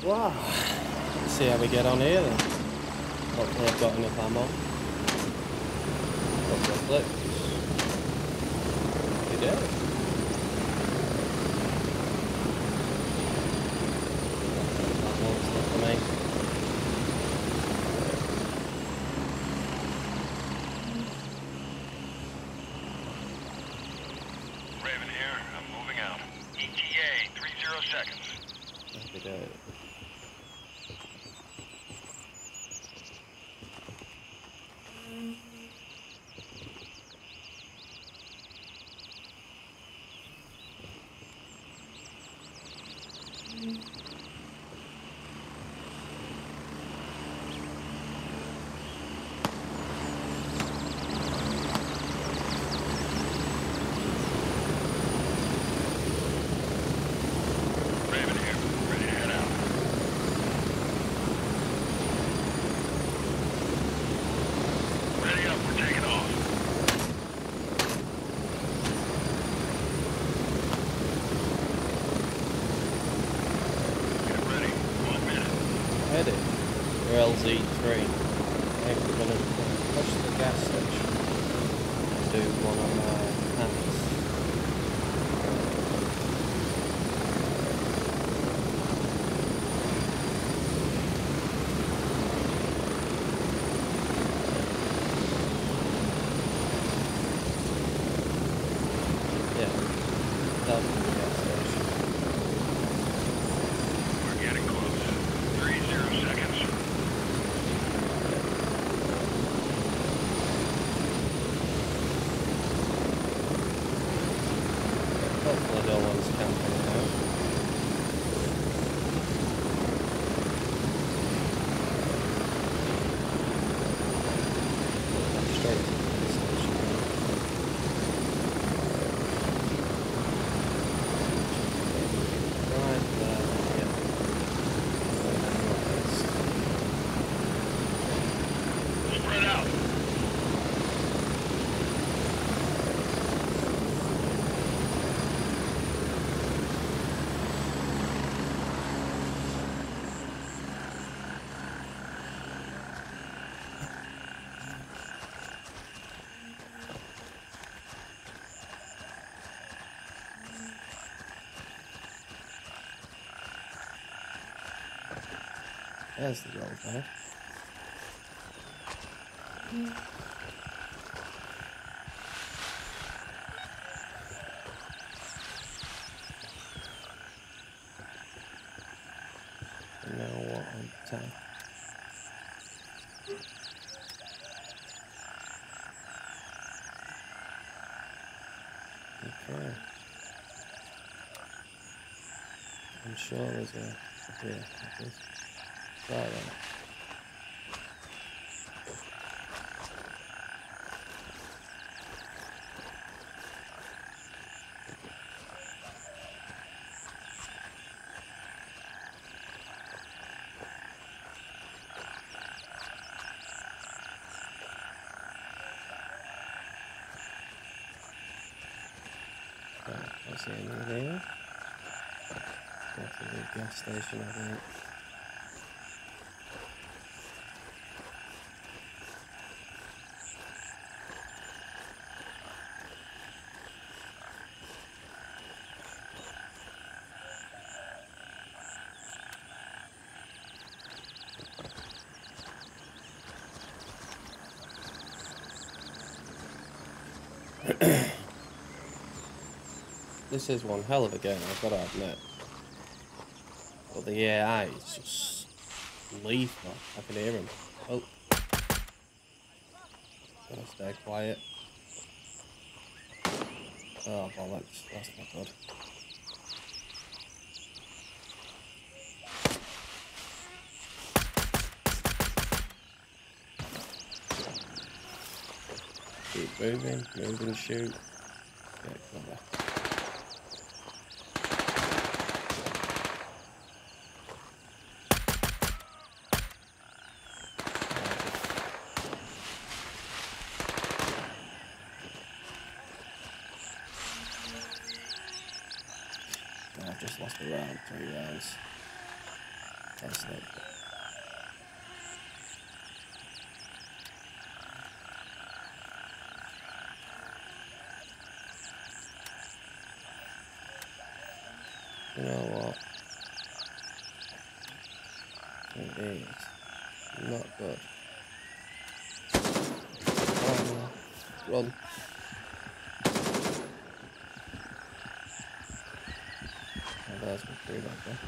Wow. Let's see how we get on here then. Hopefully I've got enough ammo. Couple of clips. We did. That one's not for me. Raven here. I'm moving out. ETA 30 seconds. We did. Raven here. Ready to head out. Ready up. We're taking off. Get ready. 1 minute. Headed for LZ3. I think we're going to push the gas station and do one on our hands. Yeah, that's the gas station. We're getting close. 30 seconds. Hopefully no one's camping now. Straight to the gas station. Right there, yeah. Spread out. There's the road there. And now what on time? Okay. I'm sure there's a here. Try that. Right, that's the end of here. Go to the gas station, I think. This is one hell of a game, I've got to admit. But the AI is just lethal. I can hear him. Oh. Gotta stay quiet. Oh, bollocks. That's not good. Keep moving, move and shoot. Get cover. I've just lost a round, 3 rounds. That's not good. You know what? It is not good. Oh, run. Oh, there's my crew back there.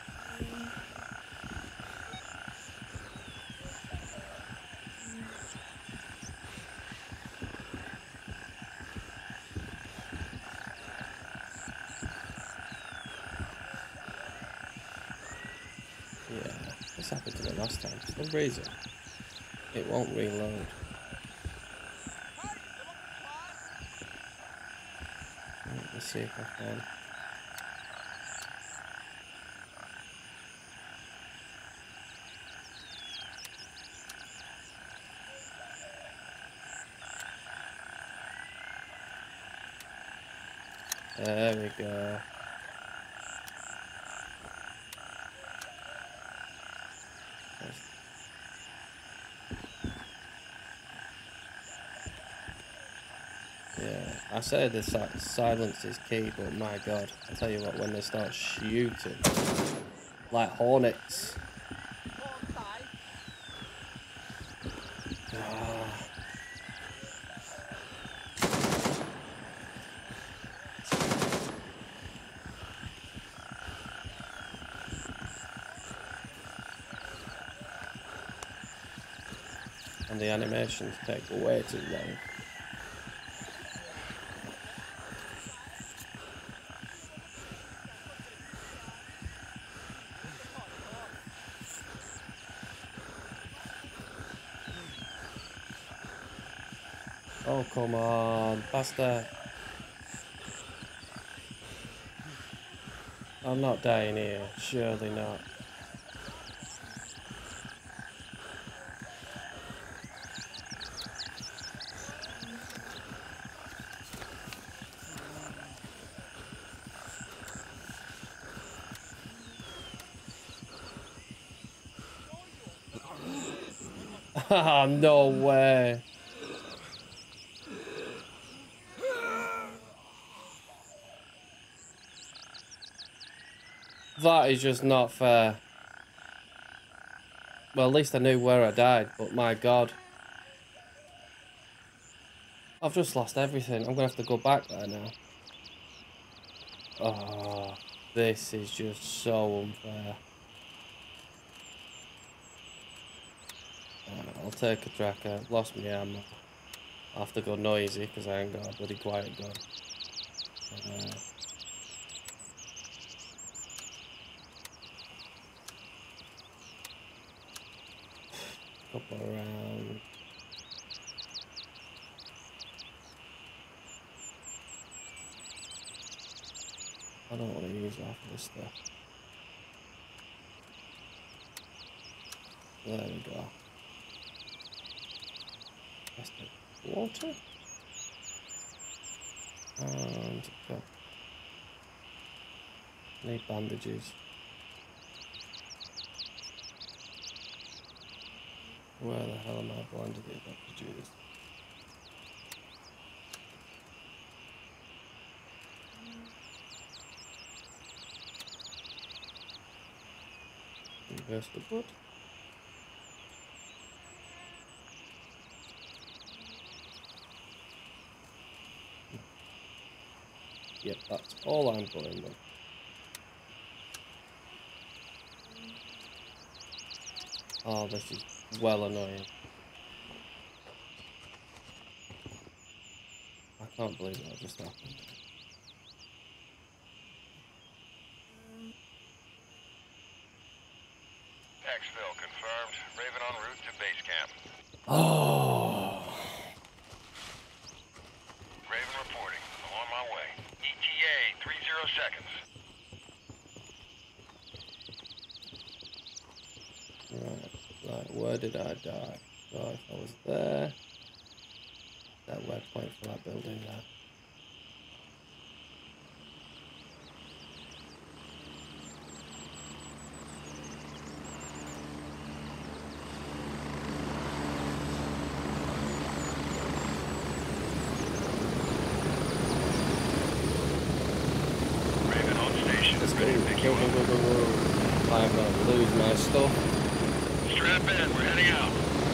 Yeah, this happened to me last time. For some reason, it won't reload. Let's see if I can. There we go. Yeah, I said the silence is key, but my god, I tell you what, when they start shooting like hornets. And the animations take way too long. Oh, come on, faster. I'm not dying here, surely not. Ah, no way. That is just not fair. Well, at least I knew where I died, but my god. I've just lost everything. I'm gonna have to go back there now. Oh, this is just so unfair. I'll take a tracker. I've lost my ammo. I'll have to go noisy because I ain't got a bloody quiet gun. Couple around. I don't want to use half of this stuff. There we go. That's the water. And go. Need bandages. Where the hell am I blinded with bandages? Reverse the boot. Yep, that's all I'm going with. Oh, this is well annoying. I can't believe that just happened. Exfil confirmed. Raven en route to base camp. Oh. Raven reporting. I'm on my way. ETA 30 seconds. Right, where did I die? So if I was there, that waypoint for that building there. I'm gonna lose my stuff. Strap in, we're heading out.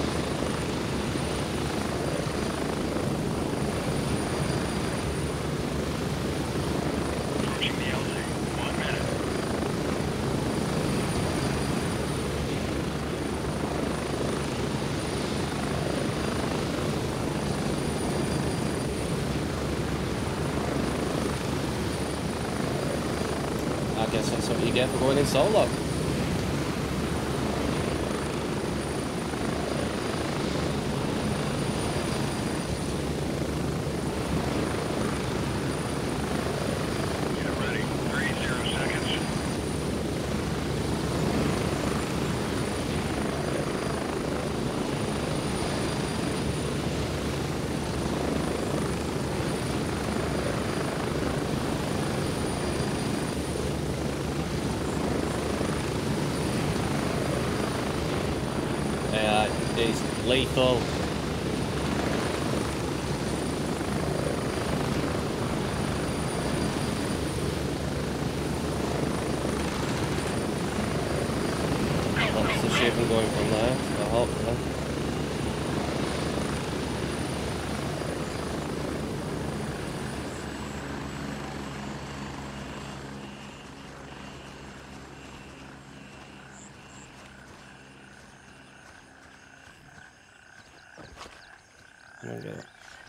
Approaching the LZ. 1 minute. I guess that's what you get for going in solo. Get ready. 30 seconds. Yeah, it's lethal. That's the shipping going from there. I hope so. I'm gonna get it.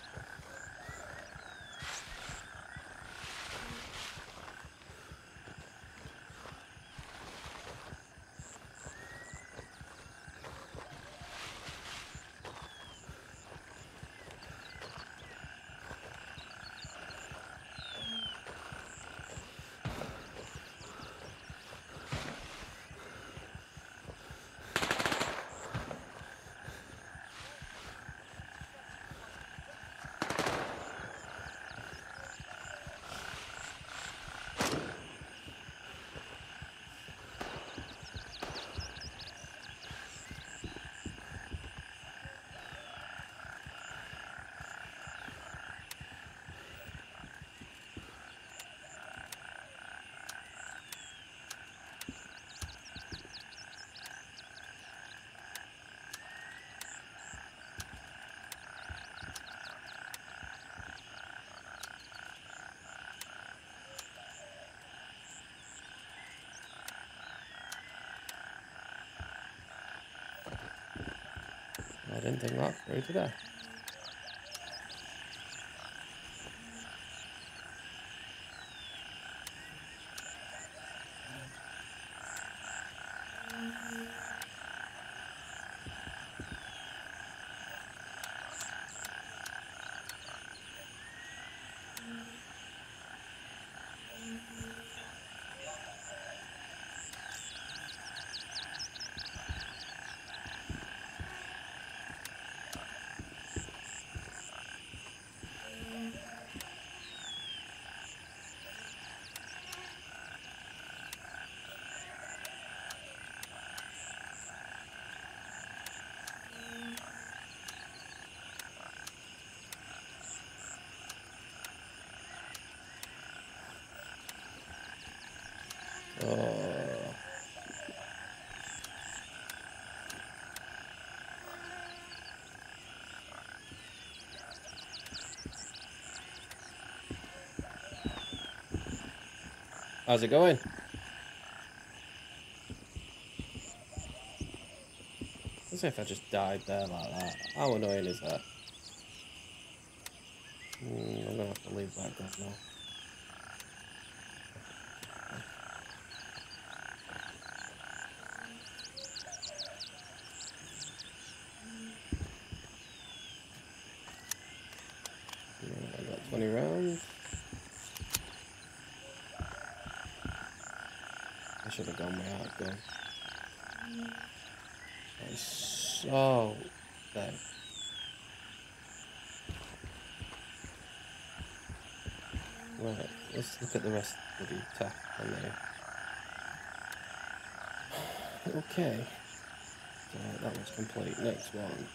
I didn't think that through today. Oh. How's it going? As if I just died there like that. How annoying is that? I'm gonna have to leave that gun now. I got 20 rounds. I should have gone without gun. That is so dead. Right, let's look at the rest of the attack on there. Okay. So that was complete. Next one.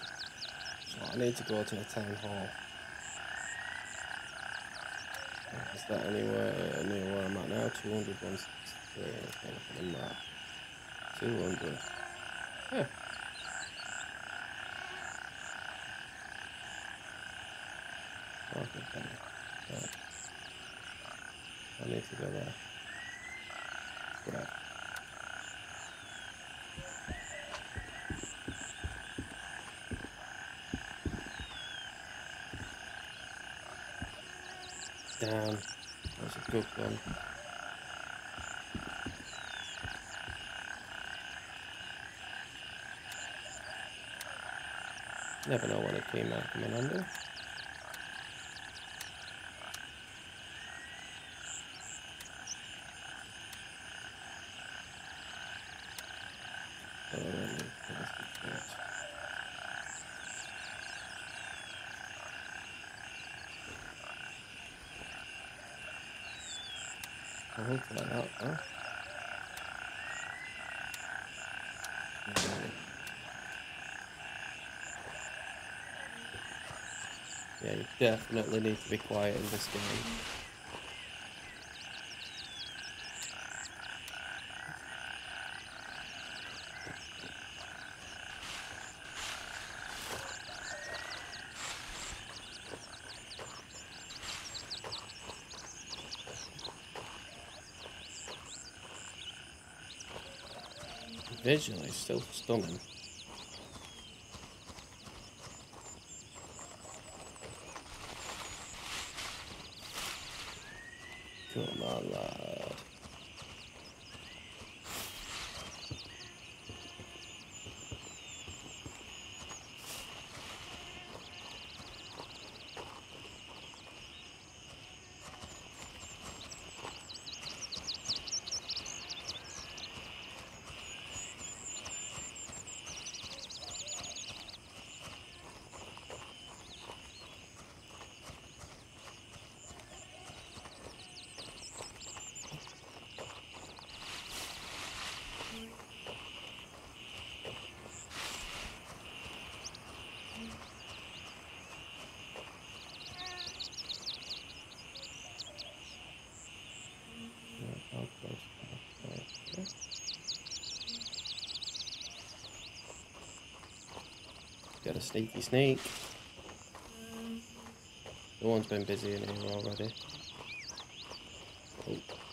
So I need to go to the town hall. Is that anywhere near where I'm at now? 200, 163. Okay, look at the map. 200. Yeah. Okay, right. I need to go there. Right. Down. That was a good one. Never know when a key might come in handy. I hope like that, huh? Yeah, you definitely need to be quiet in this game. Visually, still stunning. Come on, lad. Got a sneaky sneak. The one's been busy in here already. Oh.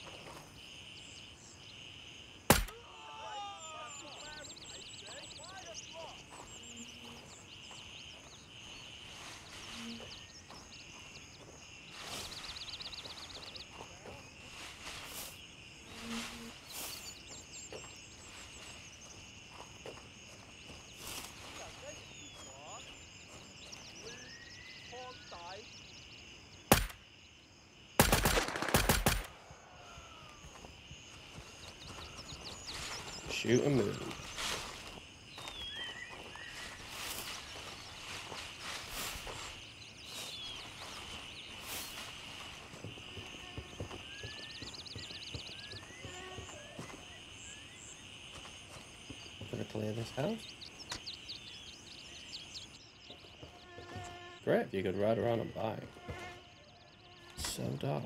Shoot and move. Gonna clear this house. Great if you could ride around and bike. It's so dark.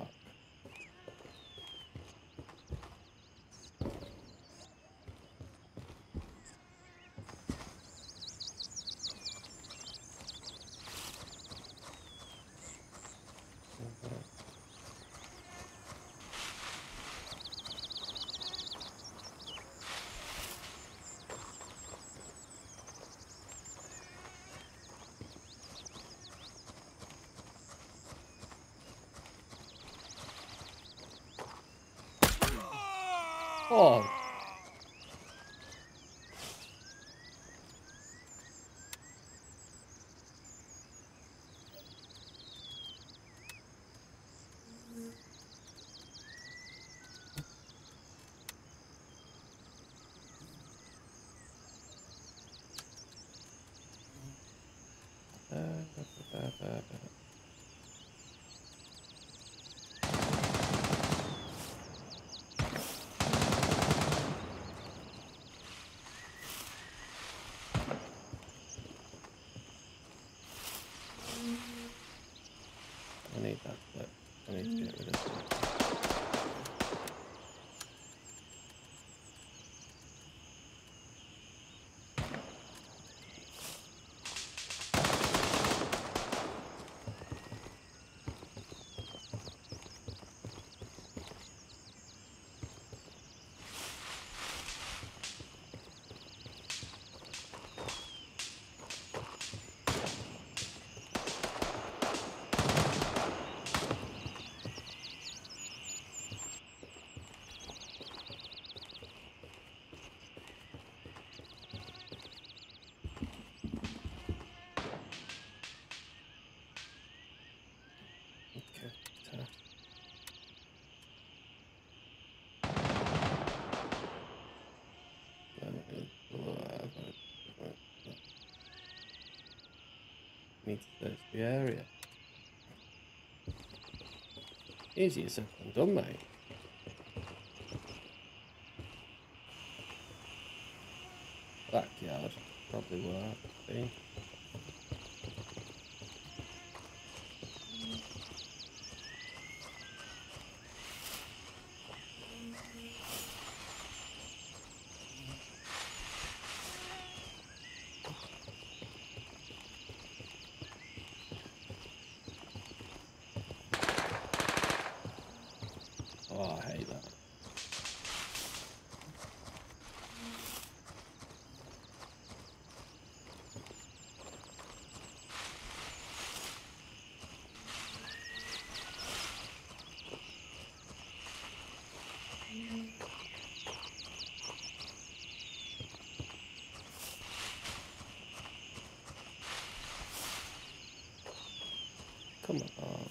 Oh. me to search the area. Easier said than done, mate. Backyard, probably where I've been. Oh, I hate that. Come on.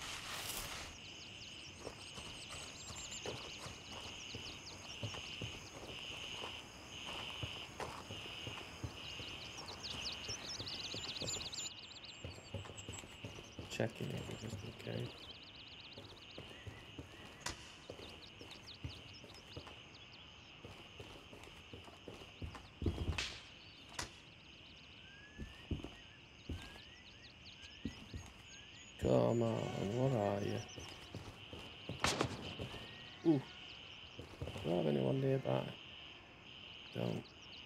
Checking it just in case. Come on, what are you? Ooh, do I have anyone nearby? Don't.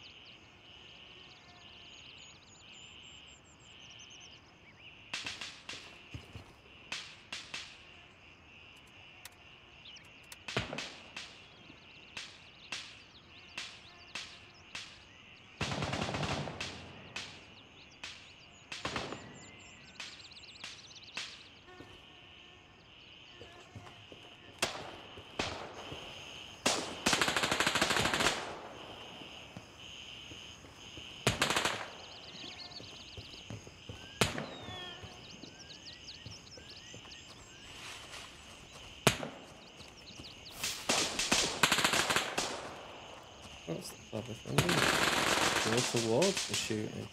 That's the clever thing, isn't it? Go towards the shooting.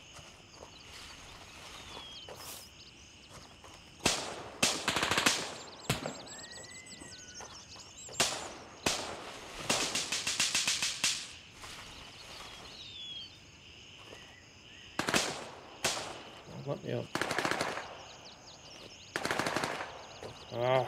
Oh, let me up. Ah.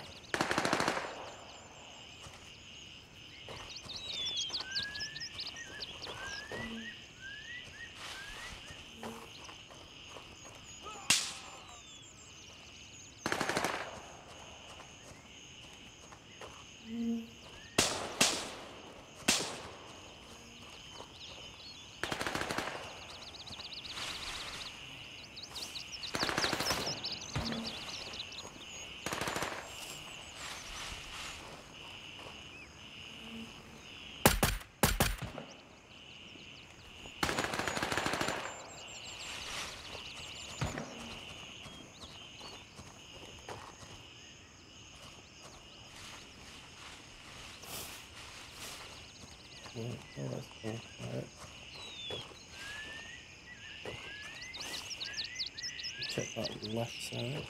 Oh, that's cool. Right. Check that left side.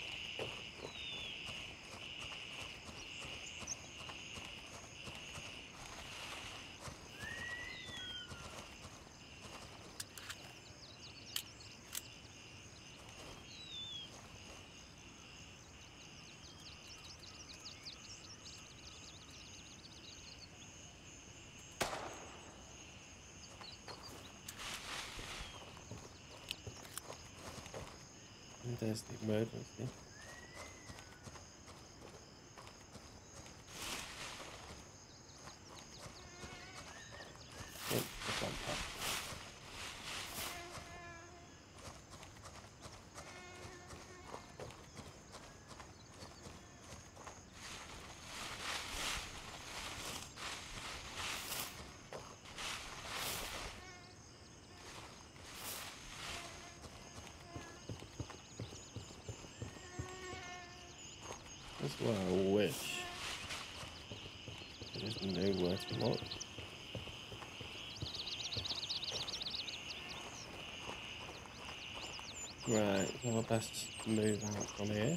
And there's the emergency. Oh, the front part. That's where I wish I just knew where to look. Right, well, best move out from here.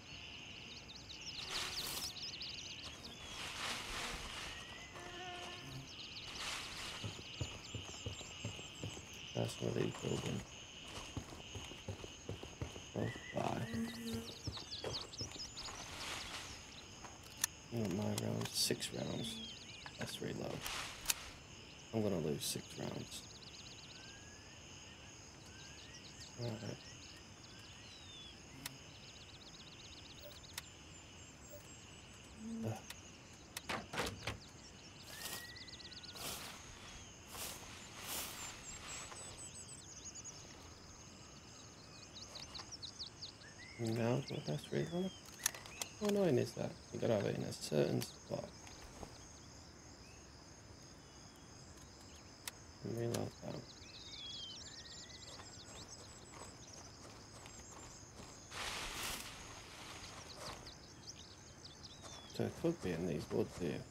That's one of these buildings. Close by. My rounds, 6 rounds. Let's reload. I'm gonna lose 6 rounds. Alright. Now is my best reload. How annoying is that? You gotta have it in a certain spot. And reload that. So it could be in these woods here.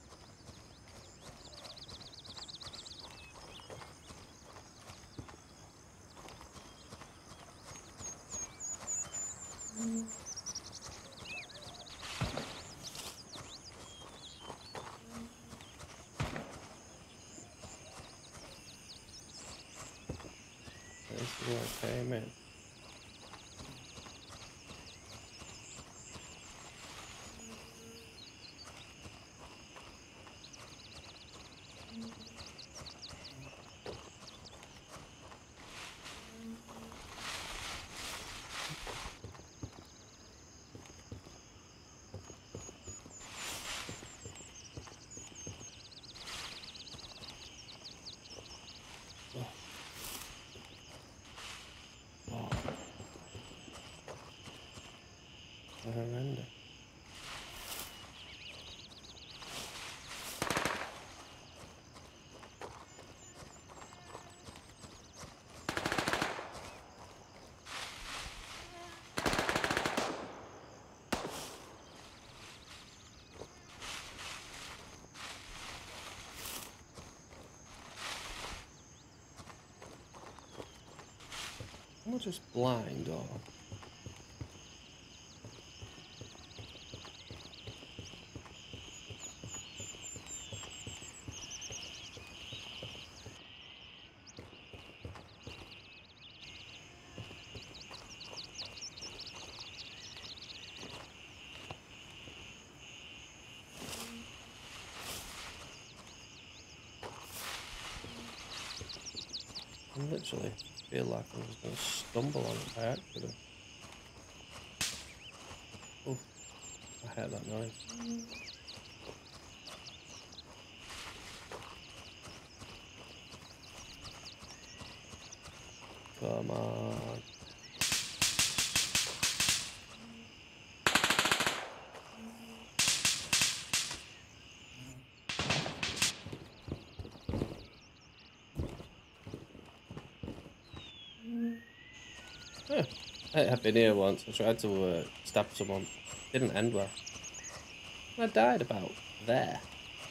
This is where I came in. Oh. Horrendous. Am I just blind or? I literally feel like I'm just going to stumble on it by accident. Oh, I heard that noise. Come on. Yeah. I've been here once. I tried to stab someone. Didn't end well. I died about there.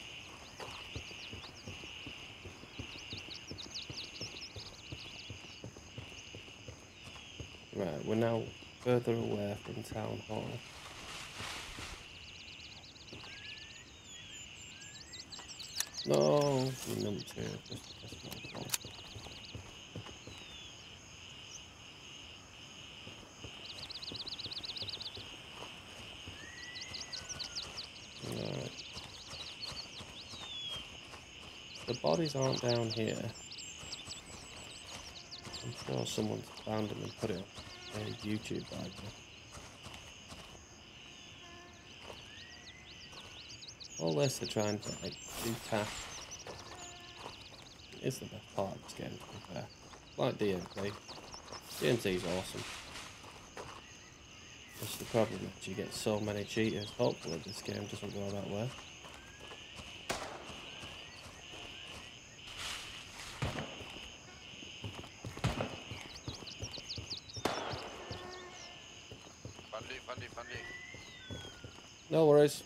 Right, we're now further away from Town Hall. No, you numped here. Just not one. Right. The bodies aren't down here. I'm sure someone's found them and put it on a YouTube video. All this they're trying to like do tasks. It's the best part of this game, to be fair. Like DNT. DNT's awesome. Just the problem is you get so many cheaters. Hopefully this game doesn't go that way. Fundy. No worries.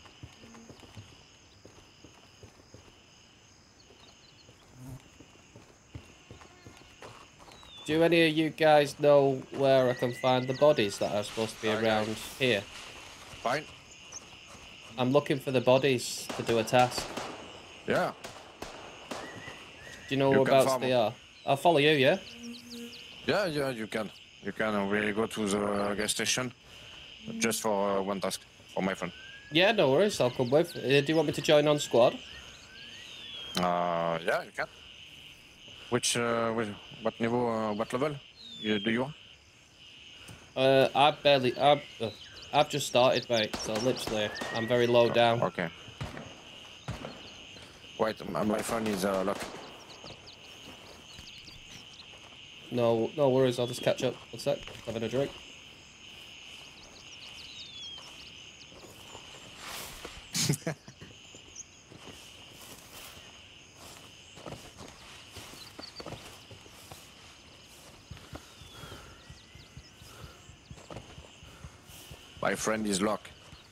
Do any of you guys know where I can find the bodies that are supposed to be Okay. around here? Fine. I'm looking for the bodies to do a task. Yeah. Do you know You can whereabouts farm. they are? I'll follow you, yeah? Yeah, yeah, you can. You can really go to the gas station just for one task for my friend. Yeah, no worries, I'll come with. Do you want me to join on squad? Yeah, you can. What niveau, what level do you want? I've just started, mate, so literally, I'm very low down. Okay. Wait, my phone is locked. No worries, I'll just catch up. One sec, having a drink. My friend is locked.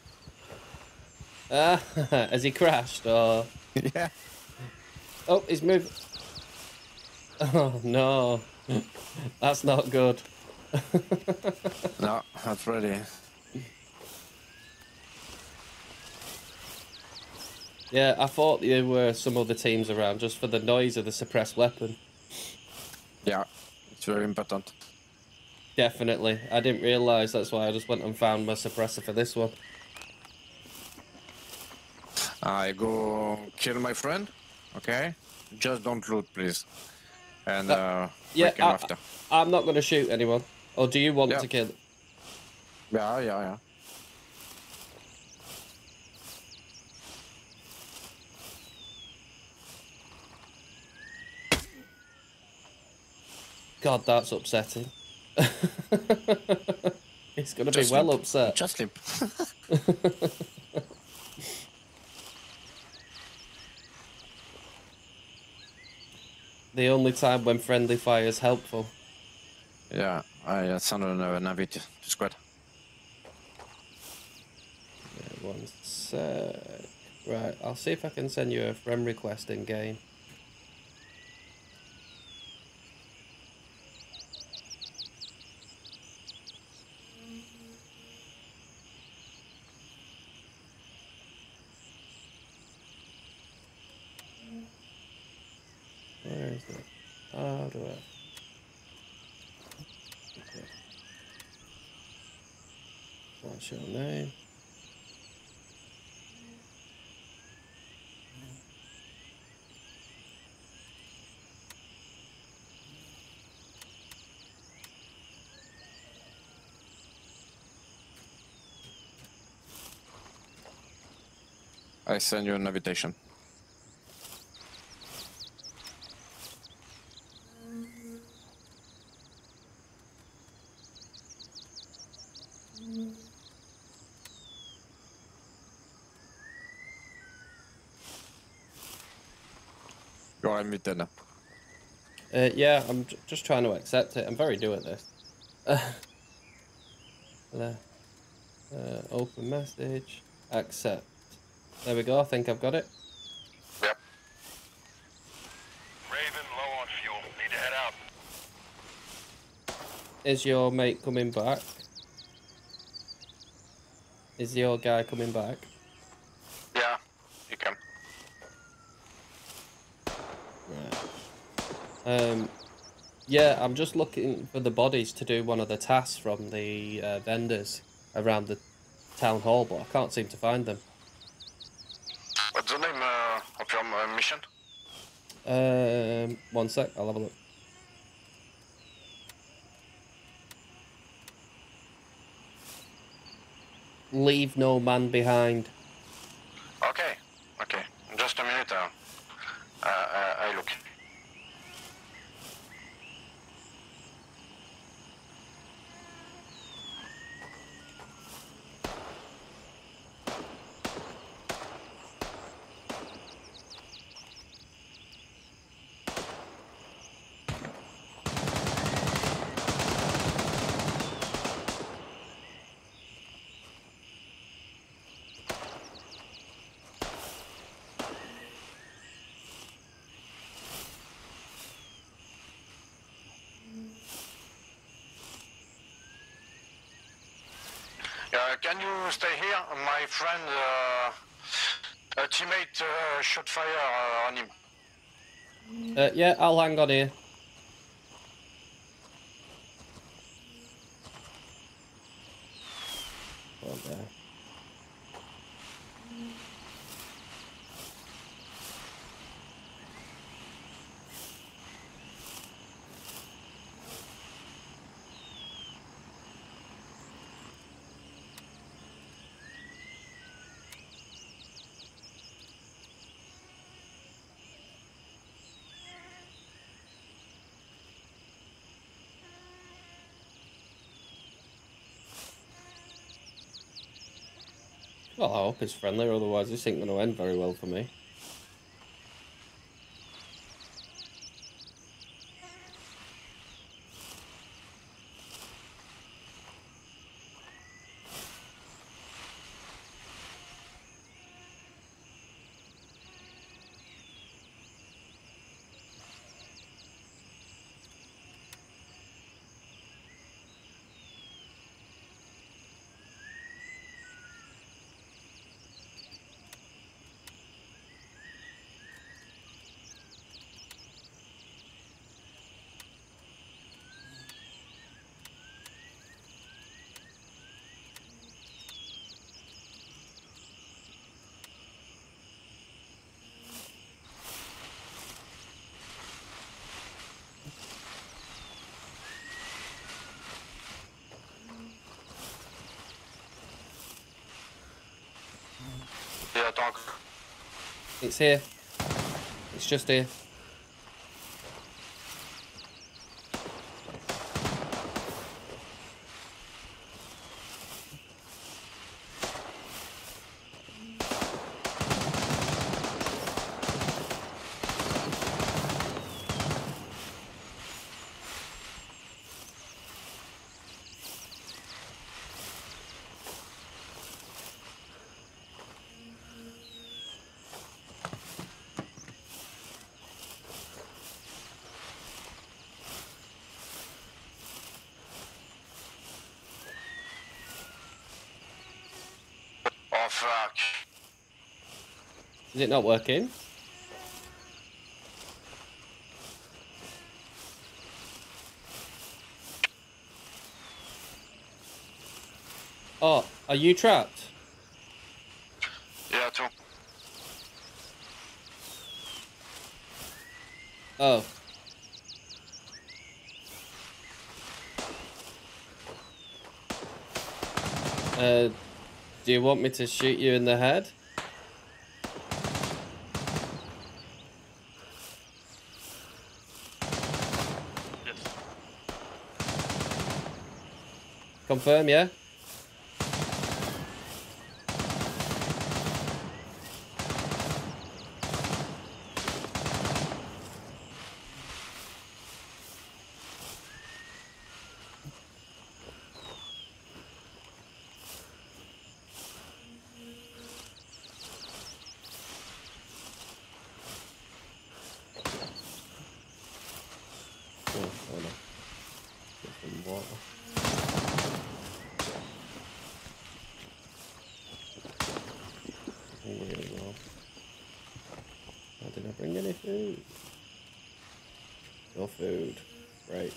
Ah, has he crashed, or... Yeah. Oh, he's moved. Oh, no. That's not good. No, not ready. Yeah, I thought there were some other teams around just for the noise of the suppressed weapon. Yeah, it's very important. Definitely. I didn't realise, that's why I just went and found my suppressor for this one. I go kill my friend. Okay. Just don't loot, please. And Yeah, we can after. I'm not going to shoot anyone. Or do you want Yeah. to kill? Yeah. God, that's upsetting. He's going to be Just well sleep. upset. Just sleep. The only time when friendly fire is helpful. Yeah, I send an invite to squad. Yeah, one sec. Right, I'll see if I can send you a friend request in game. Where is it? How do I... Okay. What's your name? I send you an invitation. You're invited. Yeah, I'm just trying to accept it. I'm very new at this. There. Open message. Accept. There we go. I think I've got it. Yep. Raven, low on fuel. Need to head out. Is your mate coming back? Is your guy coming back? Yeah, you can. Right. Yeah, I'm just looking for the bodies to do one of the tasks from the vendors around the town hall, but I can't seem to find them. What's the name of your mission? One sec, I'll have a look. Leave no man behind. Okay. Just a minute. I look. Can you stay here? My friend, a teammate shot fire on him. Yeah, I'll hang on here. Oh, there. Well, I hope it's friendly, otherwise this ain't going to end very well for me. Yeah, talk. It's here. It's just here. Oh, fuck. Is it not working? Oh, are you trapped? Yeah, too. Oh. Do you want me to shoot you in the head? Yes. Confirm, yeah? Oh, hold on. Get some water. Hungry as well. Oh, did I bring any food? No food. Right.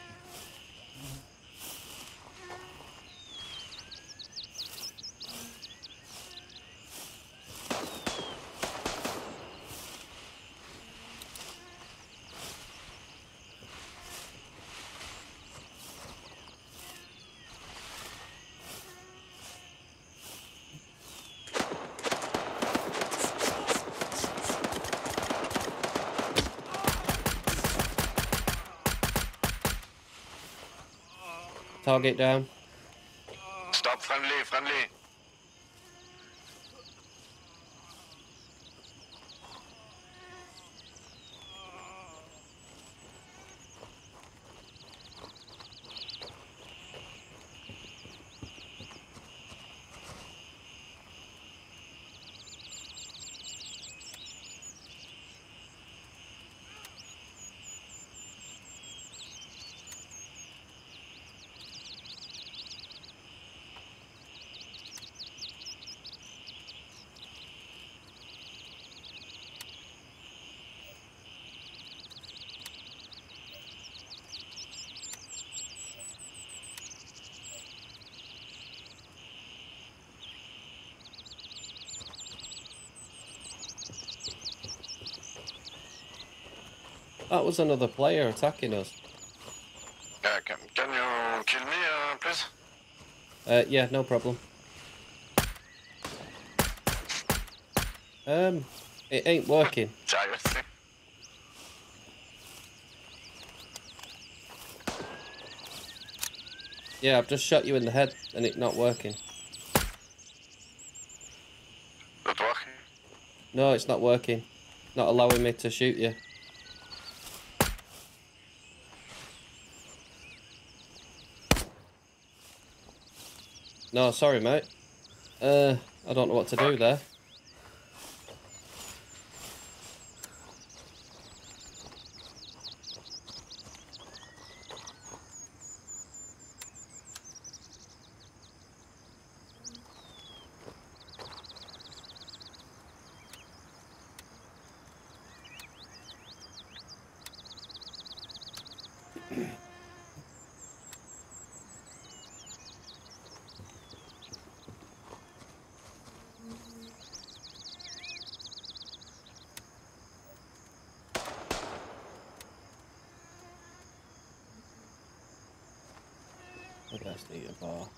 Target down. Stop, friendly, friendly. That was another player attacking us. Can you kill me, please? Yeah, no problem. It ain't working. Seriously? Yeah, I've just shot you in the head and it not working. Not working? No, it's not working. Not allowing me to shoot you. No, sorry, mate. I don't know what to do there. I just need a bar.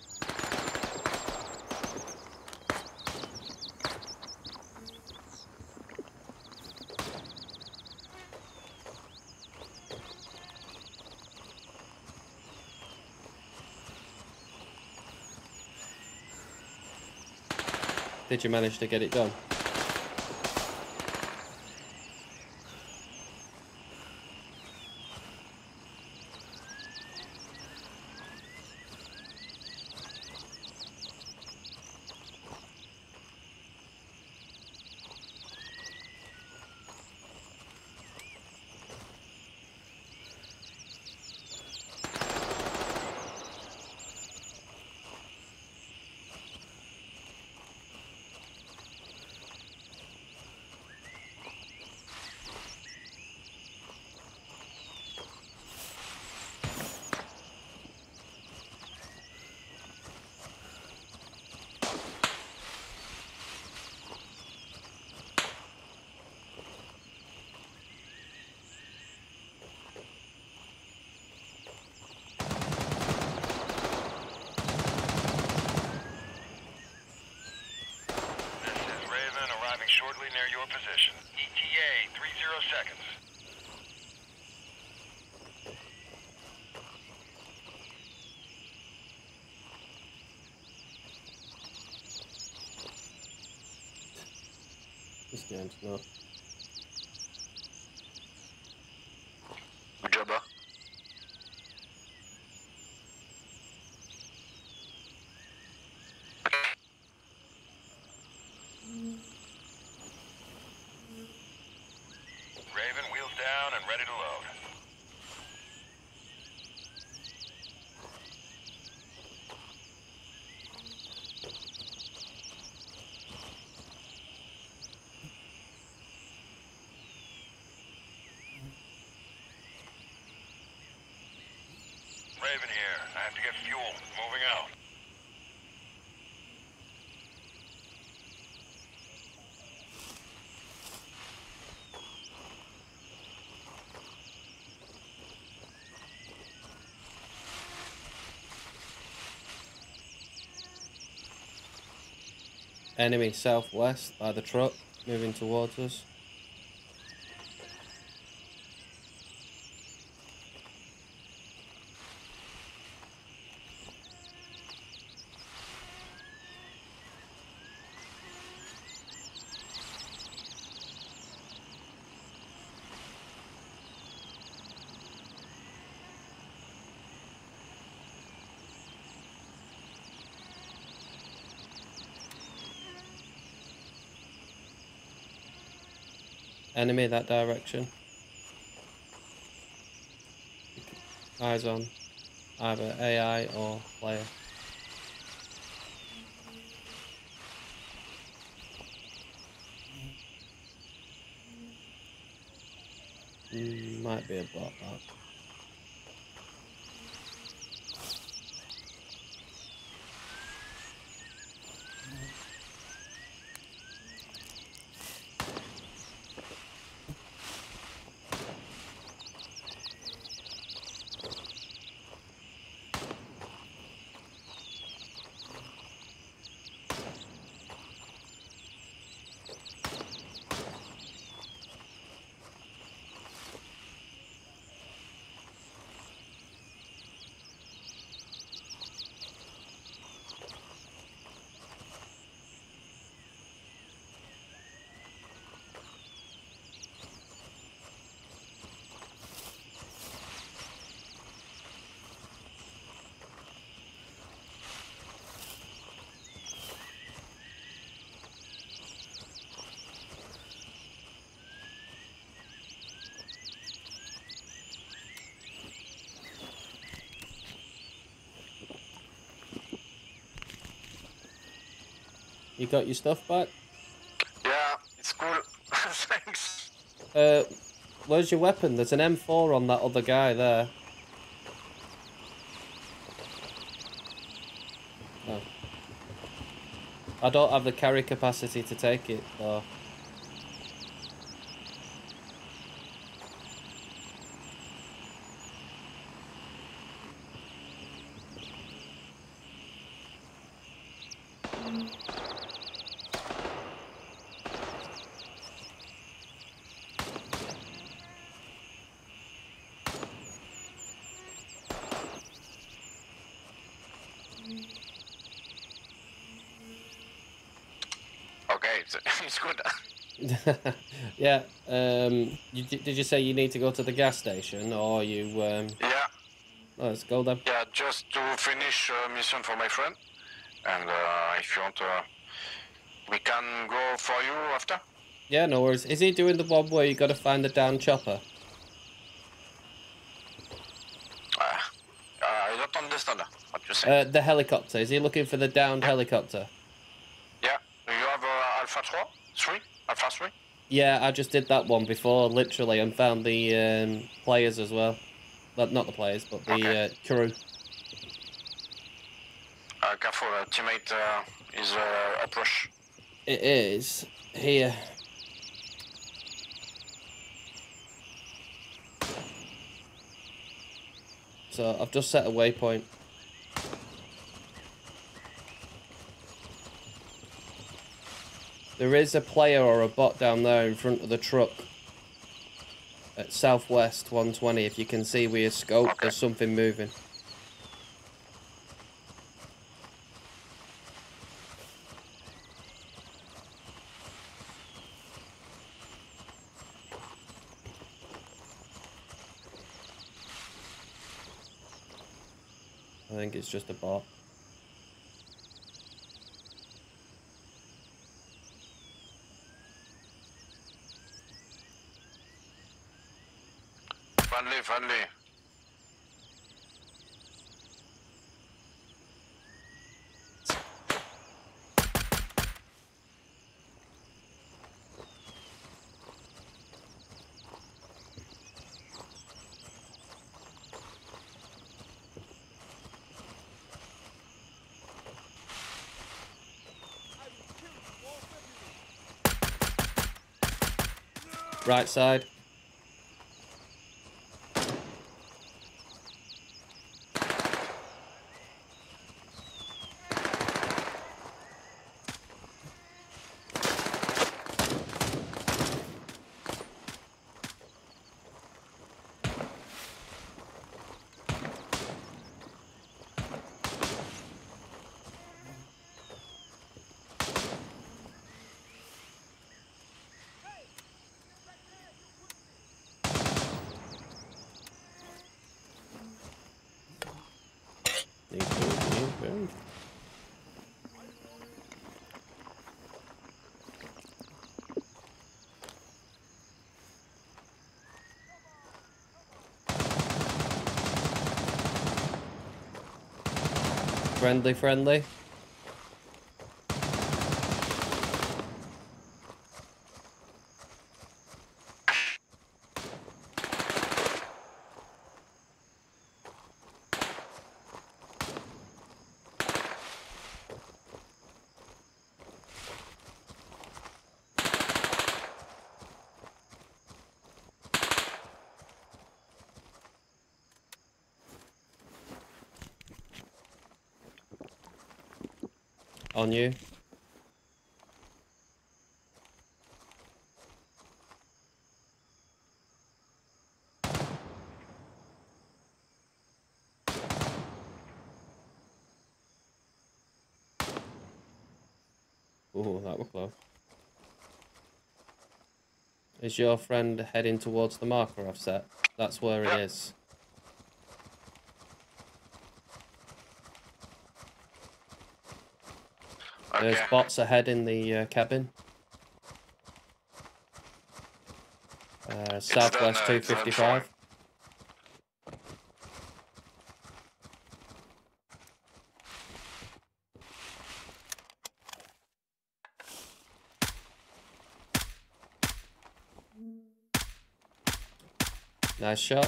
Did you manage to get it done? Shortly near your position. ETA, 30 seconds. This game's not. Good job, huh? Raven, wheels down and ready to load. Raven here. I have to get fuel. Moving out. Enemy southwest by the truck, moving towards us. Enemy that direction. Eyes on either AI or player. Might be a bot that. You got your stuff back? Yeah, it's cool. Thanks. Where's your weapon? There's an M4 on that other guy there. Oh. I don't have the carry capacity to take it, though. Okay, it's good. Yeah. Did you say you need to go to the gas station, or you? Yeah, Oh, let's go then. yeah, just to finish mission for my friend. And if you want, we can go for you after. Yeah, no worries. Is he doing the one where you got to find the down chopper? I don't understand what you say. The helicopter. Is he looking for the downed helicopter? Yeah, do you have Alpha 3? Alpha 3? Yeah, I just did that one before, literally, and found the players as well. Well, not the players, but the crew. Careful, teammate is approach. It is here. So I've just set a waypoint. There is a player or a bot down there in front of the truck at southwest 120. If you can see with your scope, there's something moving. I think it's just a bot. Friendly. Right side. Friendly. On you. Ooh, that was close. Is your friend heading towards the marker I've set? That's where it is. There's bots ahead in the cabin. Southwest 255. Nice shot.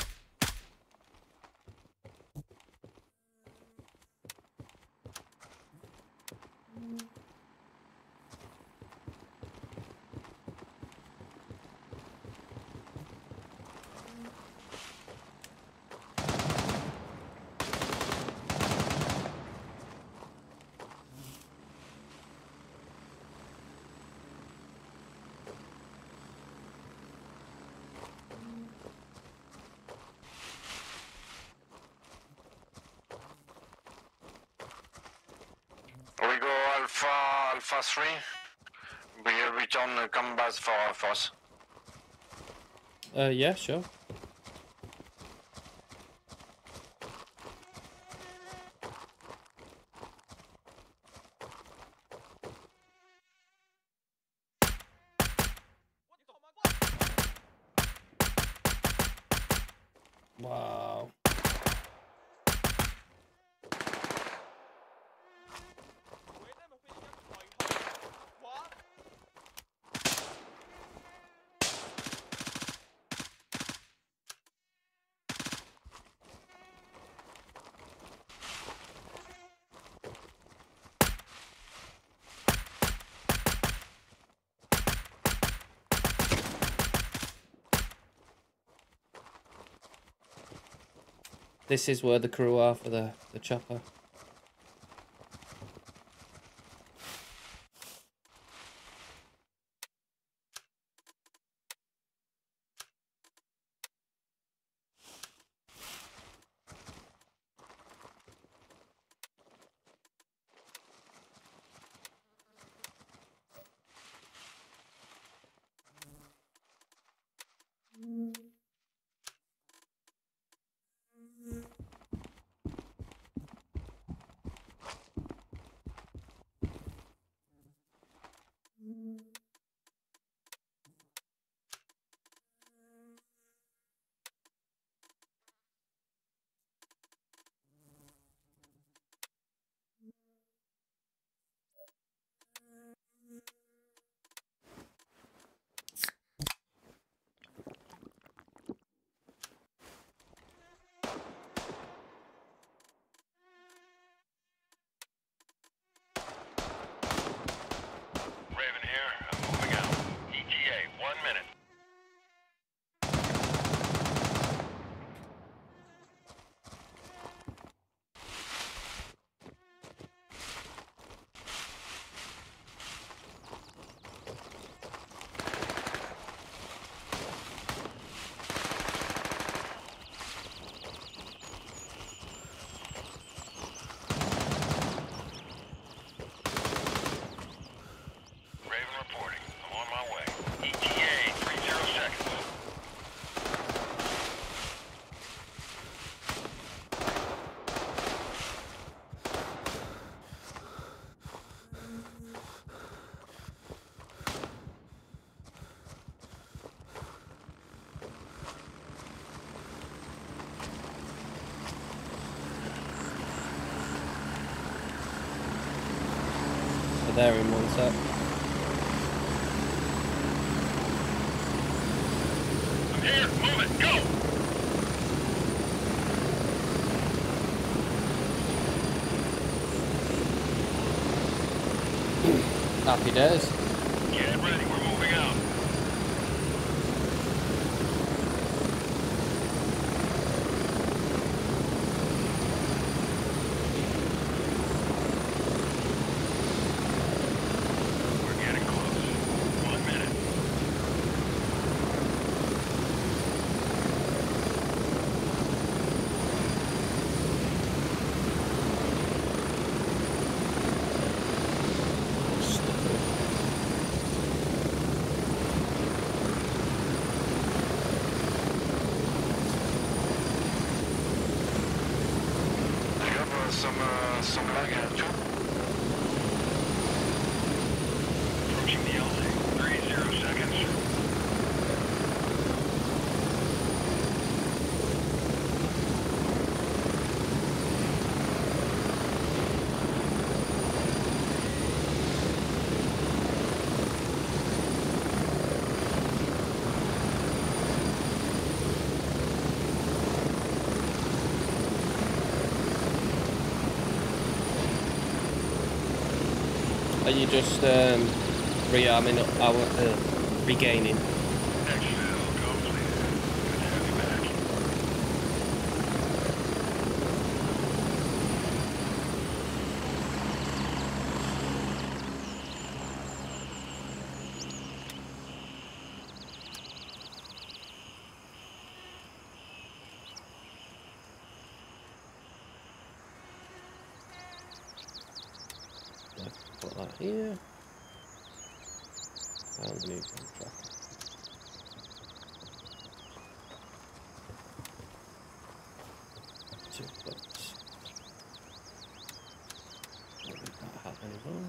We go Alpha 3. We return combat for us. Yeah, sure. Wow. This is where the crew are for the chopper. Raven here. I'm moving out. ETA, 1 minute. Raven reporting. I'm on my way. ETA, 30 seconds. So they're in one set. I'm here. Move it. Go. Happy days. Get ready. We're moving out. We're getting close. 1 minute. Stuff it. Are you just rearming up our regaining? Exfil completed. Good to have you back. Put that here. And the new contract. Two books. Don't need that hat anymore.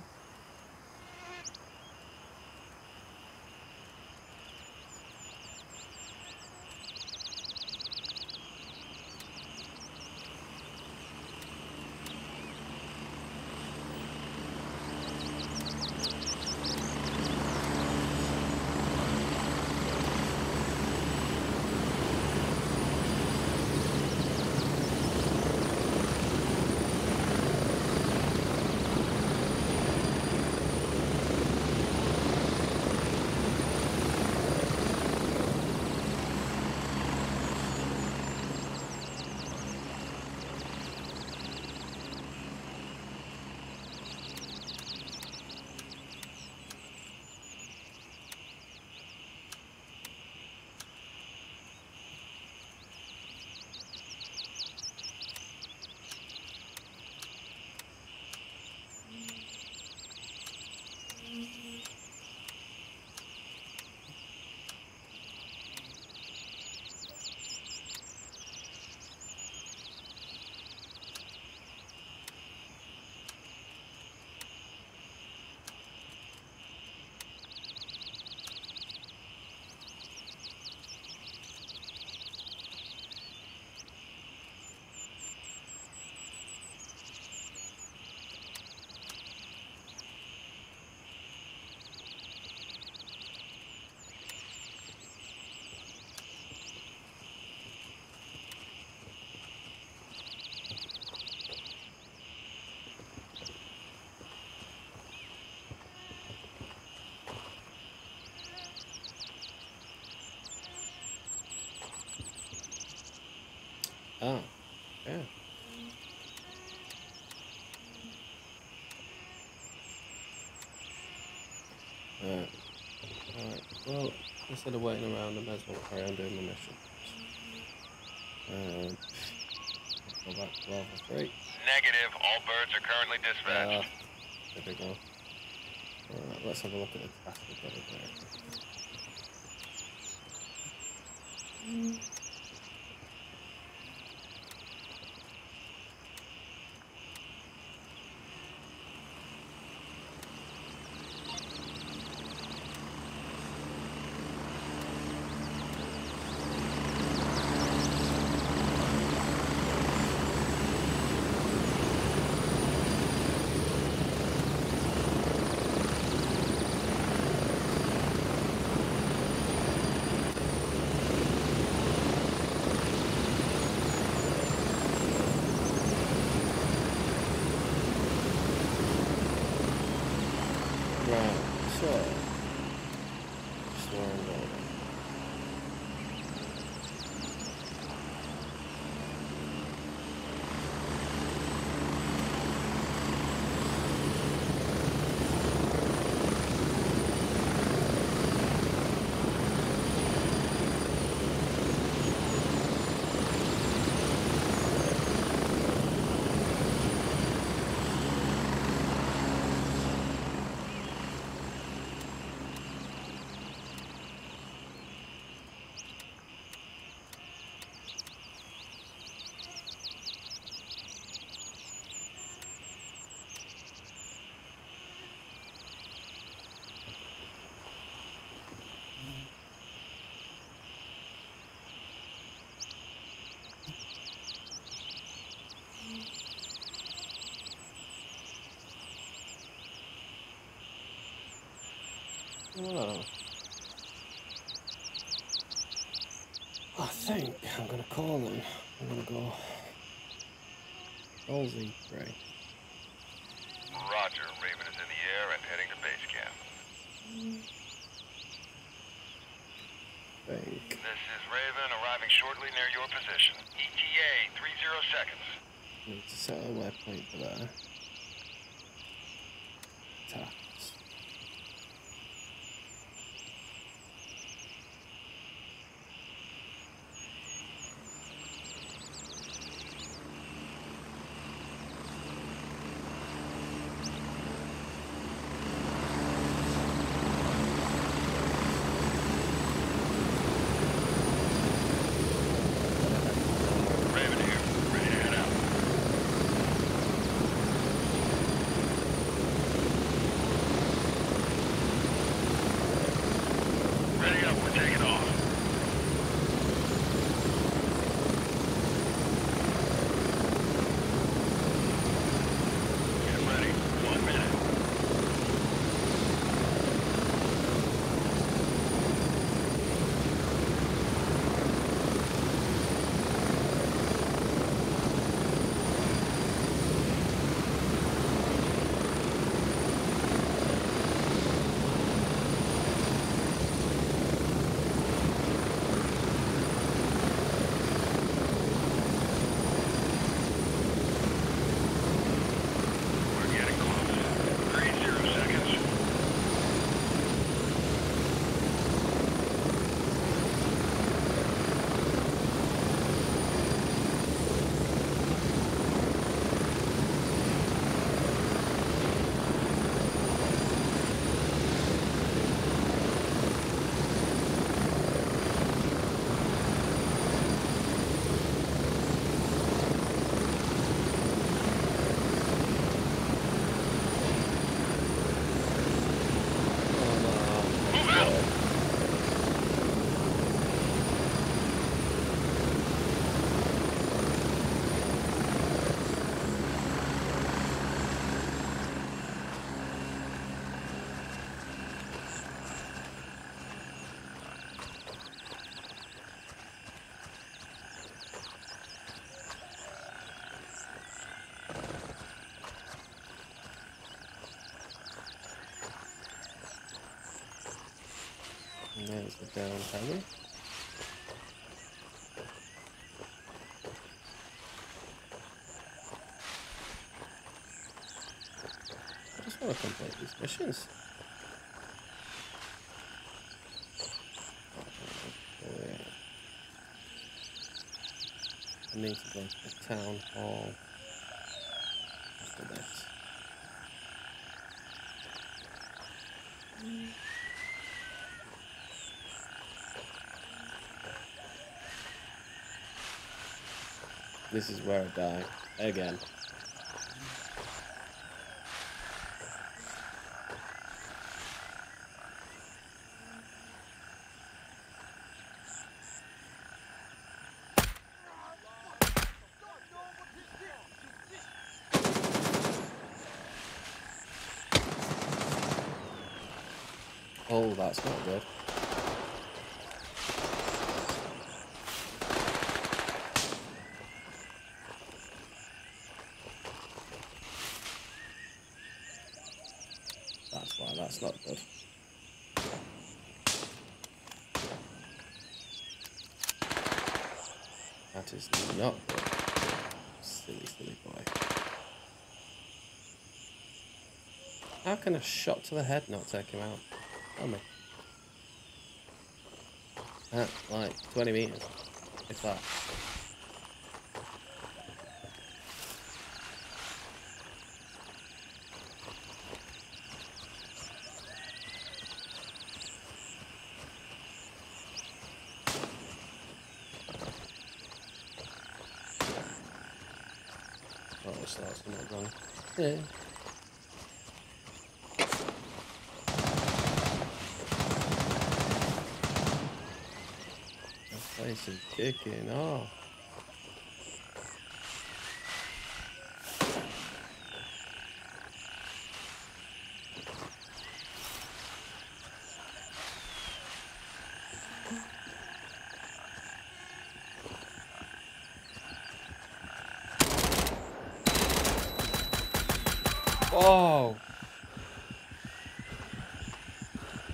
Oh, yeah. Alright, well, instead of waiting around, I may as well carry on doing my mission. Go back to level 3. Negative. All birds are currently dispatched. There we go. Alright, let's have a look at the task we've got in there. Right, so storing data. Well, I think I'm gonna call them. I'm gonna go all Z3. Roger. Raven is in the air and Think. This is Raven, arriving shortly near your position. ETA, 30 seconds. Need to set a waypoint for there. Taps. Raven here, ready to head out. Ready up, we're taking off. Get ready, 1 minute. We're getting close. 30 seconds. Move out! And there's the down hammer. I just want to complete these missions. Oh, yeah. I need to go to the town hall. Just the next. This is where I die again. Oh, that's not good. That's why that's not good. That is not good. Silly, silly boy. How can a shot to the head not take him out? Tell me. At like 20 meters, if that. Oh, so that's not wrong. Yeah. The place is kicking off. Oh!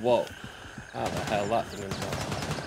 Whoa. How the hell that thing is that?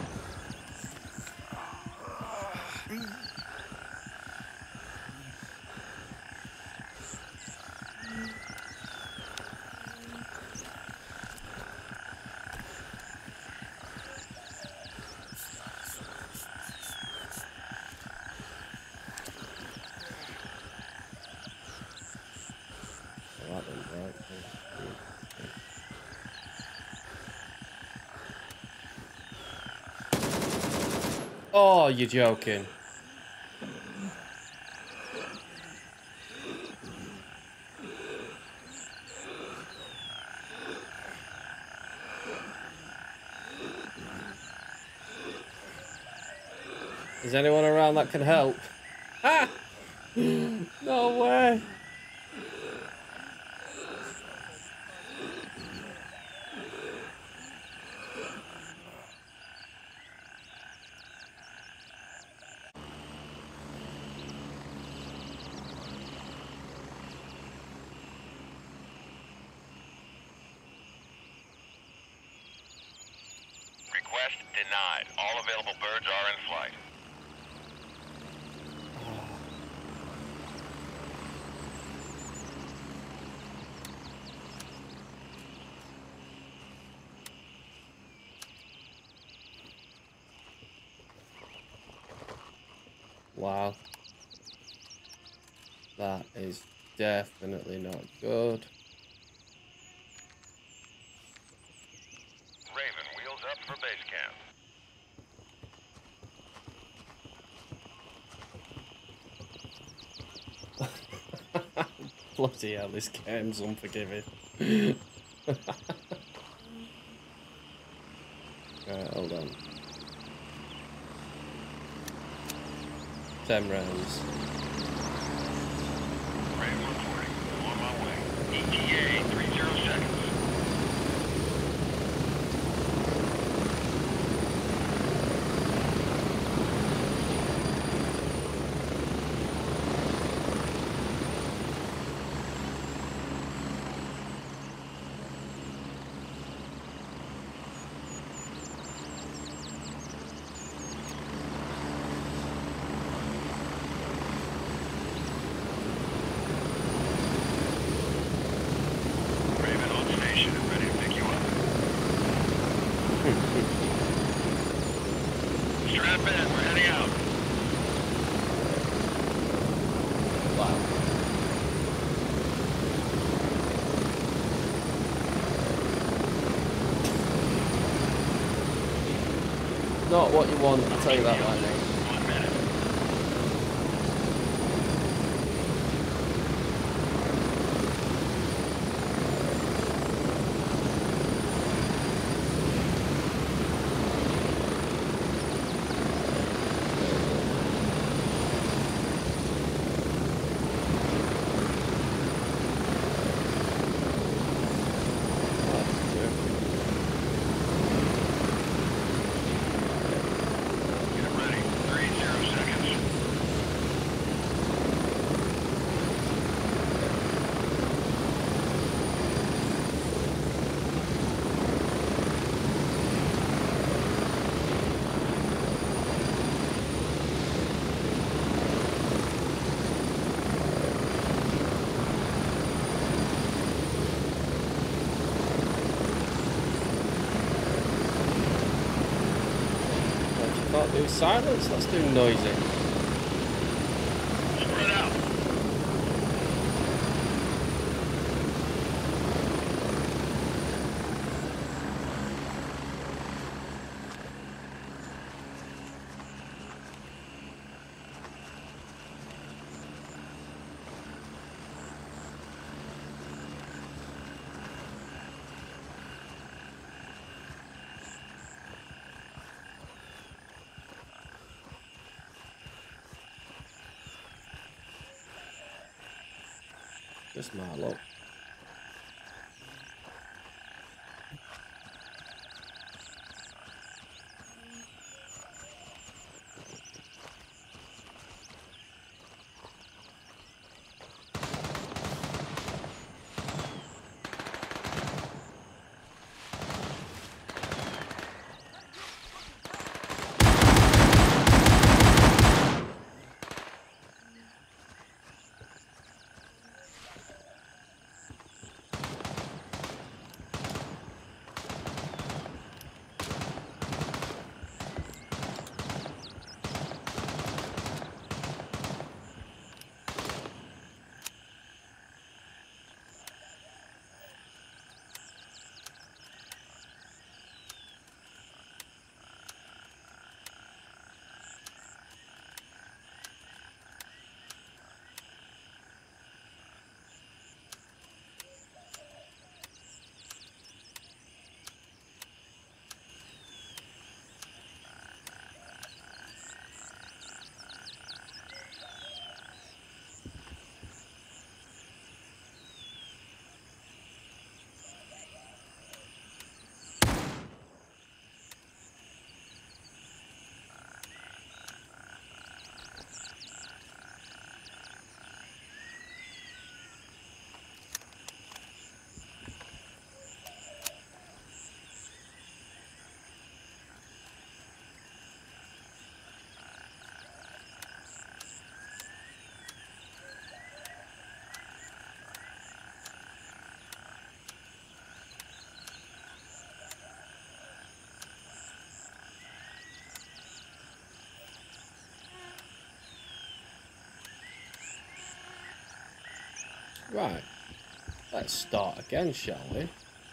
Oh, you're joking. Is anyone around that can help? Ah! No way. Request denied. All available birds are in flight. Wow. That is definitely not good. Raven, wheels up for base camp. Bloody hell, this game's unforgiving. Hold on. 10 rounds. Raven reporting. On my way. ETA 30 seconds. Raven on station and ready to pick you up. Strap in, we're heading out. Wow. Not what you want, I'll tell you that right now. 1 minute. Get ready. 30 seconds. Can't do silence, let's do noisy. Spread out. Just my luck. Right. Let's start again, shall we?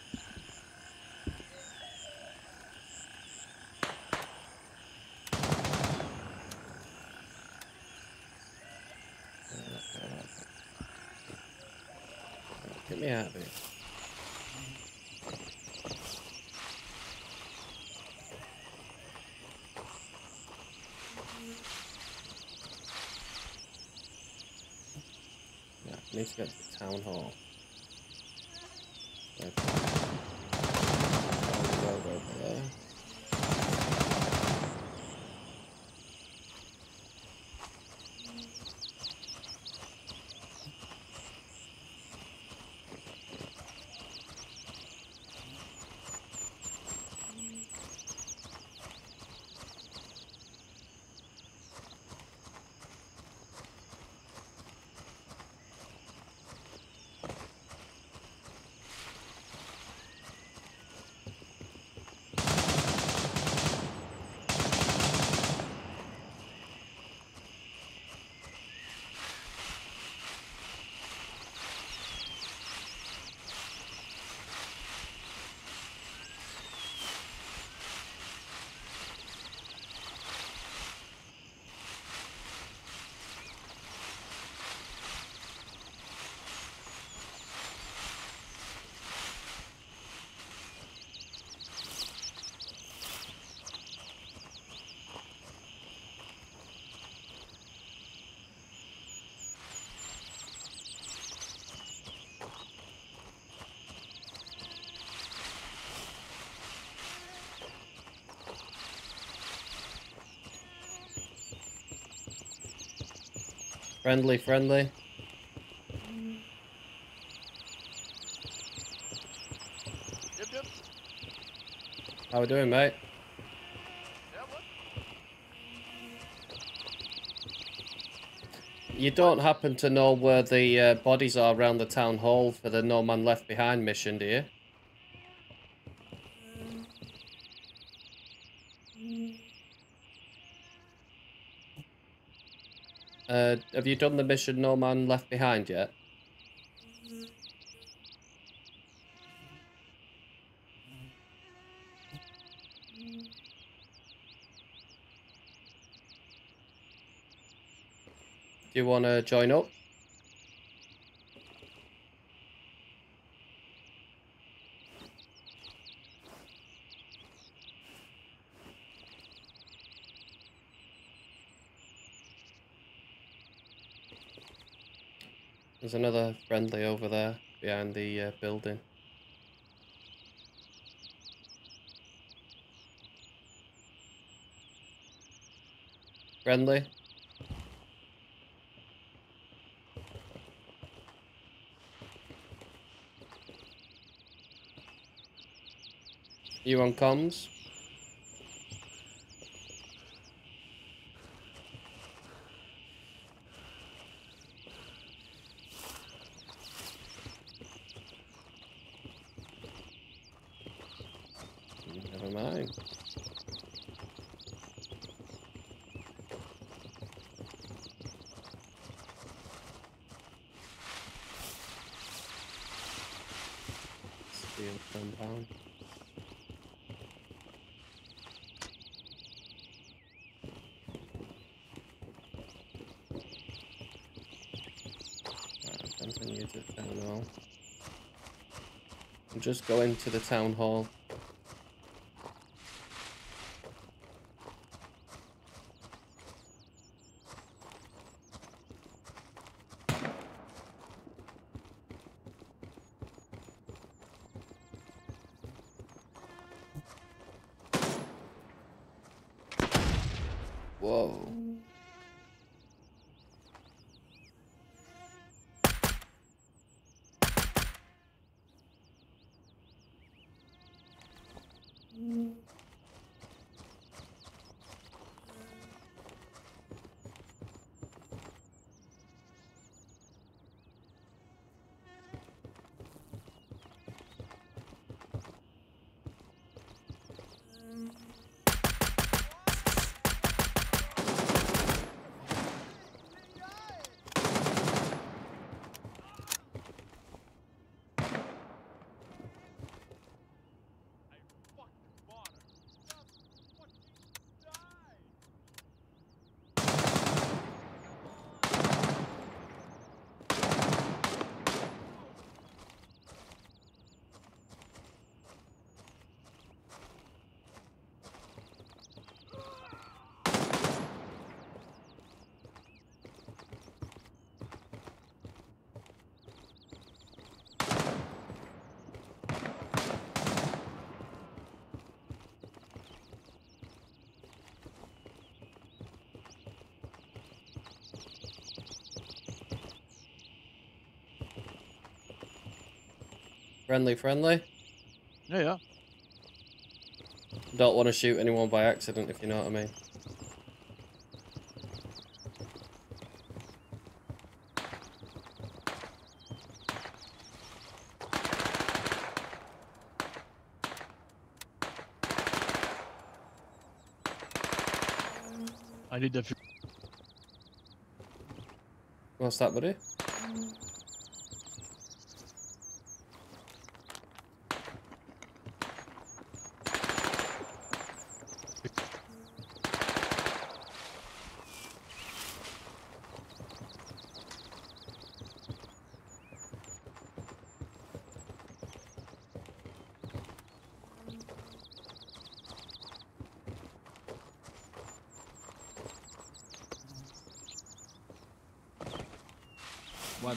Get me out of here. Yeah, I need to get to the town hall. Okay. Road over there. Friendly, friendly. Yep. How we doing, mate? Yeah, what? You don't happen to know where the bodies are around the town hall for the No Man Left Behind mission, do you? Have you done the mission No Man Left Behind yet? Do you want to join up? There's another friendly over there behind the building. Friendly? You on comms? Never mind. Steel compound. Alright, continue to the town hall. I'm just going to the town hall. Whoa. Friendly, friendly. Yeah, yeah. Don't want to shoot anyone by accident, if you know what I mean. I need the. What's that, buddy? One.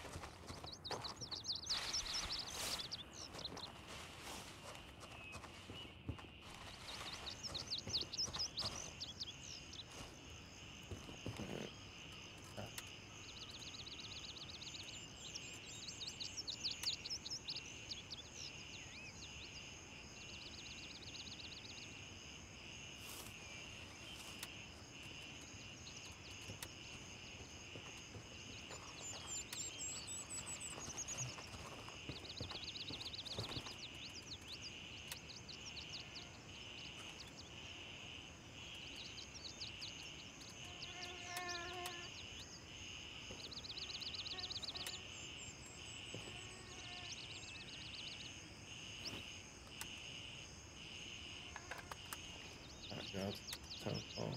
Oh, God. Town hall.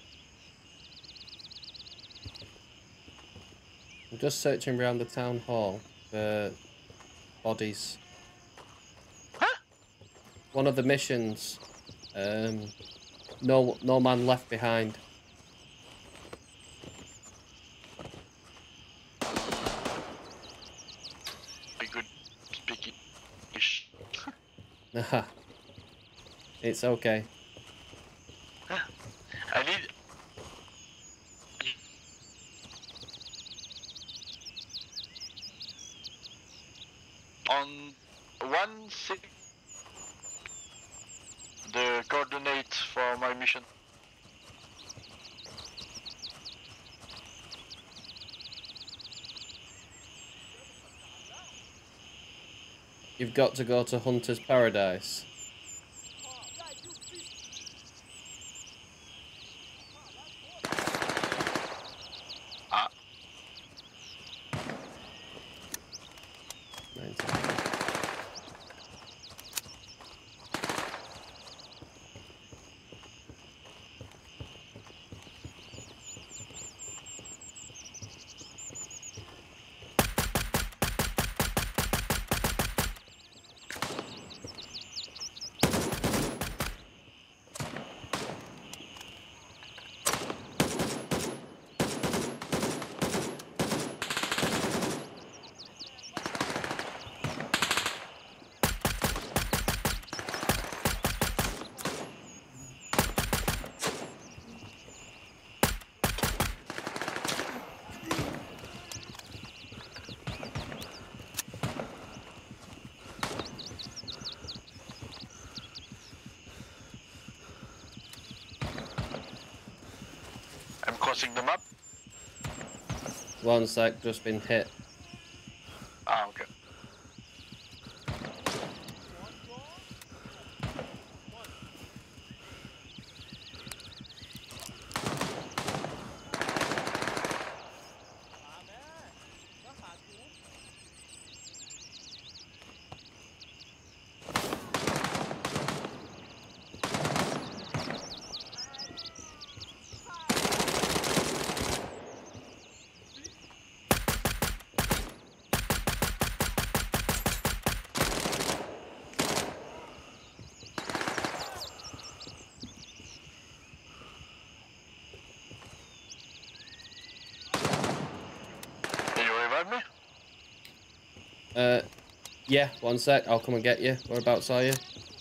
I'm just searching around the town hall for bodies. Huh? One of the missions. No man left behind. Be good speaking English. Nah, it's okay. I need. On 1-6 the coordinate for my mission. You've got to go to Hunter's Paradise. Ah, 19. I'm crossing the map. One sec, just been hit. Ah, okay. Can you revive me? Yeah, one sec, I'll come and get you. Whereabouts are you?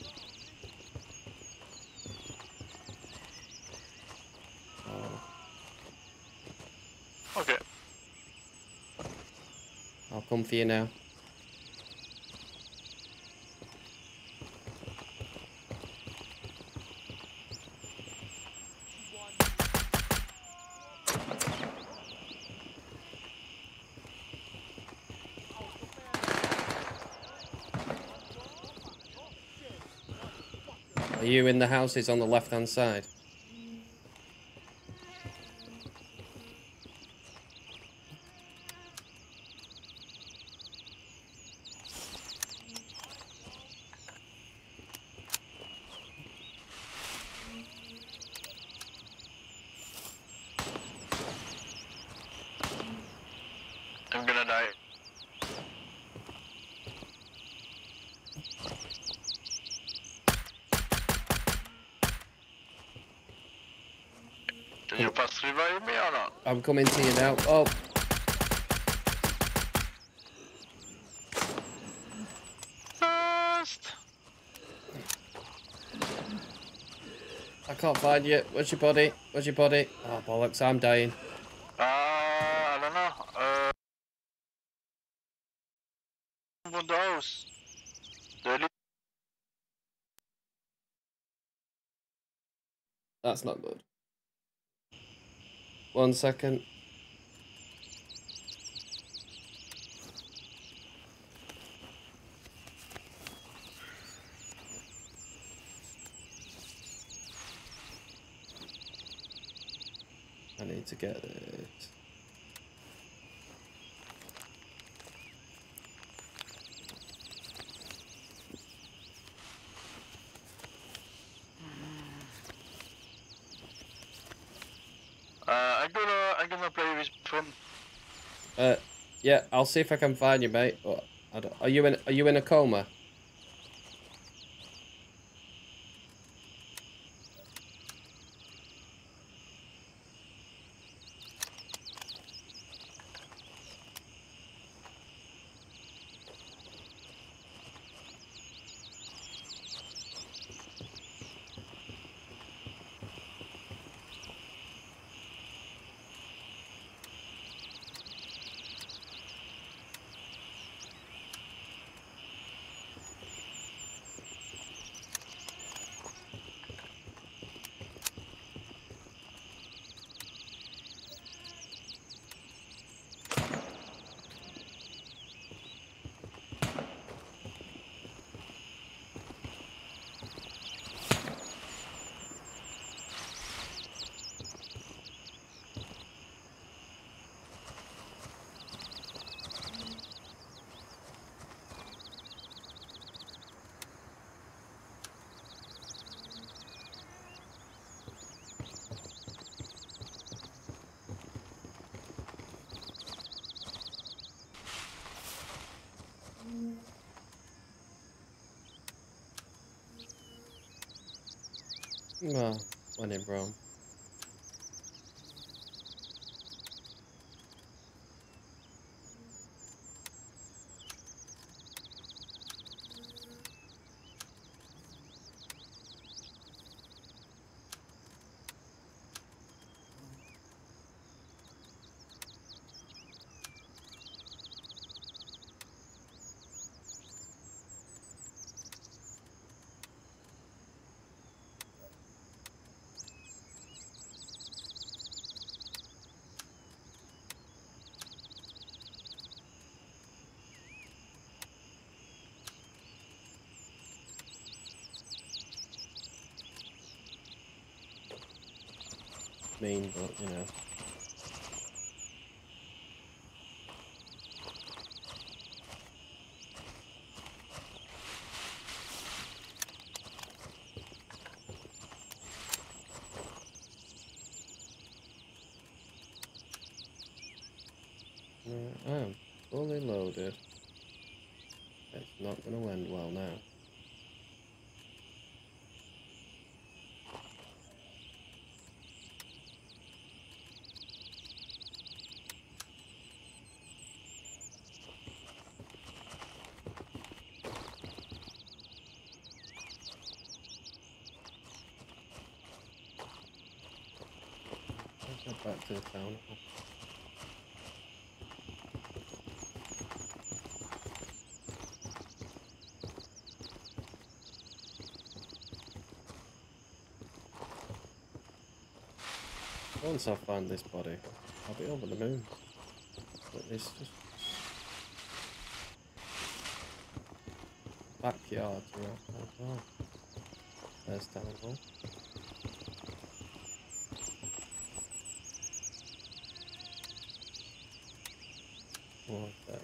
Oh, Okay. I'll come for you now. Are you in the houses on the left-hand side? I'm gonna die. Did you pass revive me or not? I'm coming to you now. Oh, Fast! I can't find you. Where's your body? Where's your body? Oh, bollocks, I'm dying. I don't know. One of those. That's not good. 1 second. I need to get it. I'm gonna play with phone. Yeah, I'll see if I can find you, mate. But I don't, are you in a coma? No, when in Rome. Mean, but you know. I am fully loaded. It's not going to end well now. Let's head back to the town hall. Once I find this body, I'll be over the moon. But it's just backyard, you know. Oh, There's town hall. Oh, there.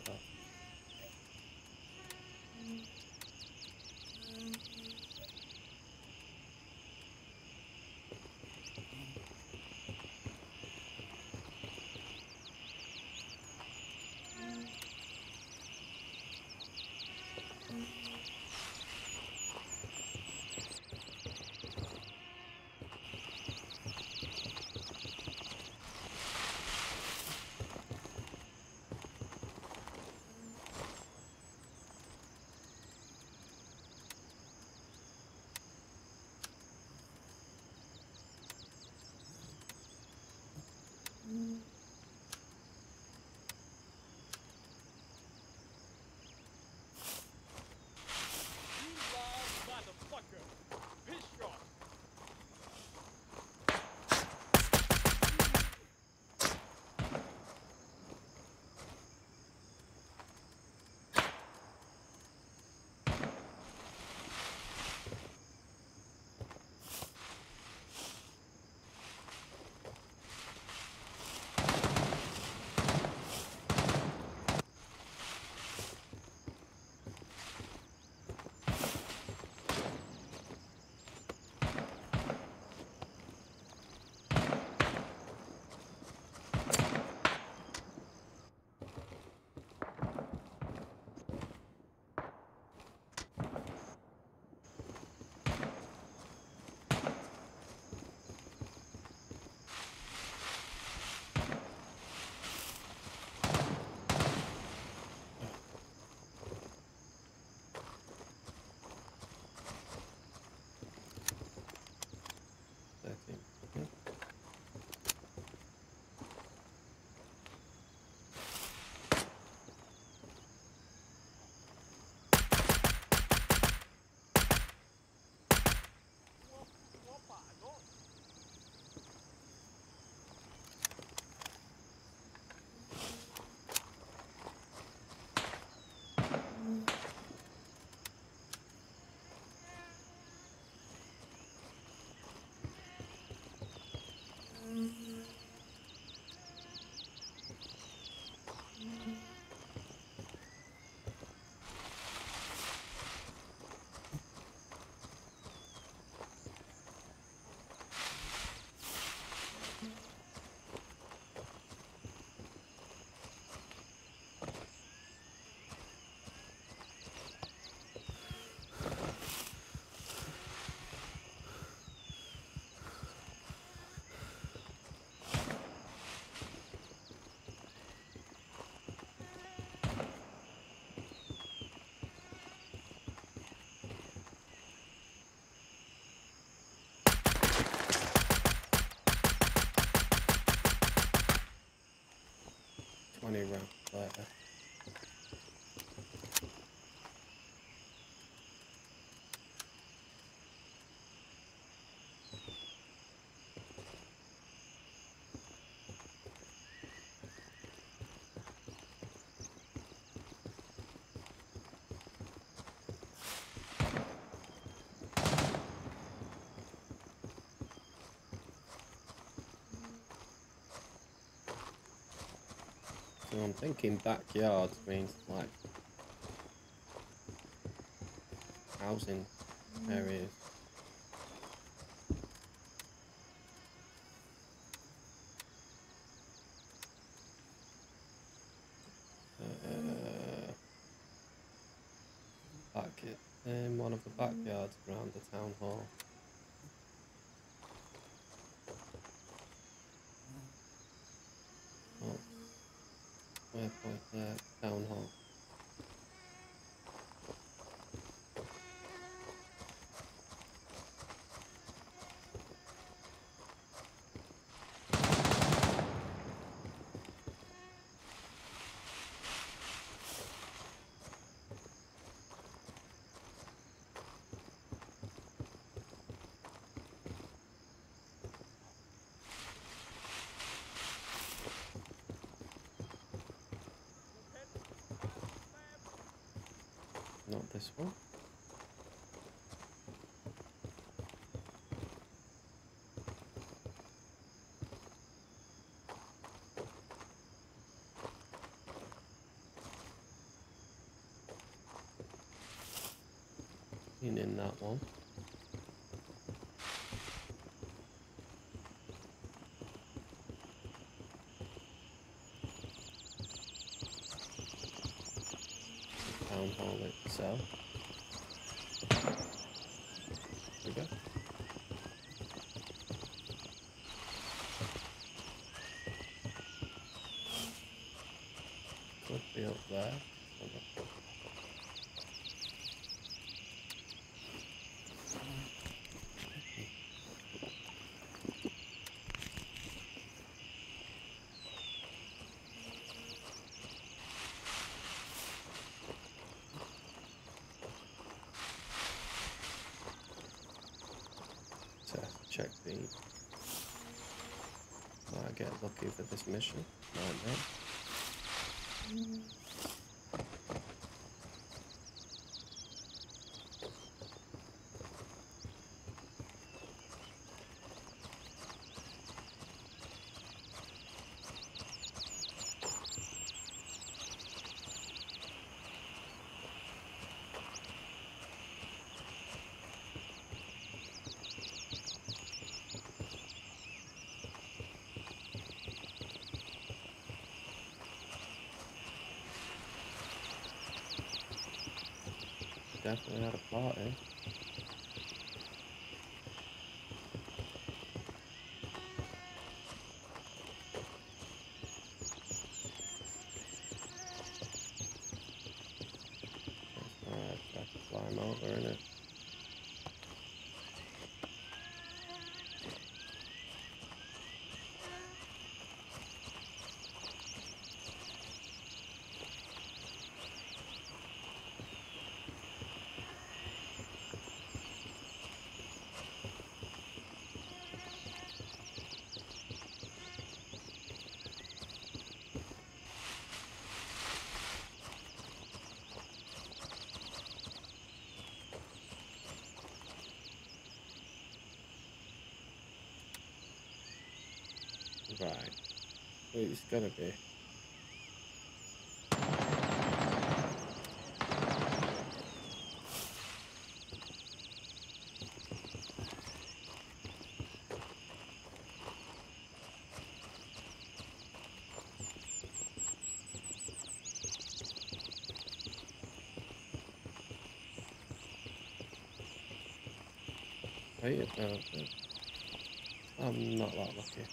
Rounds later. So I'm thinking backyard means like housing areas. Back in one of the backyards around the town hall. Oh, waypoint there, town hall. Not this one. Nothing in that one. Town hall itself. There we go. Could be up there. Check the. Might get lucky for this mission. Might not. Definitely had a party. Alright, I can climb over in it. Right. It's gotta be. Right, I'm not that lucky.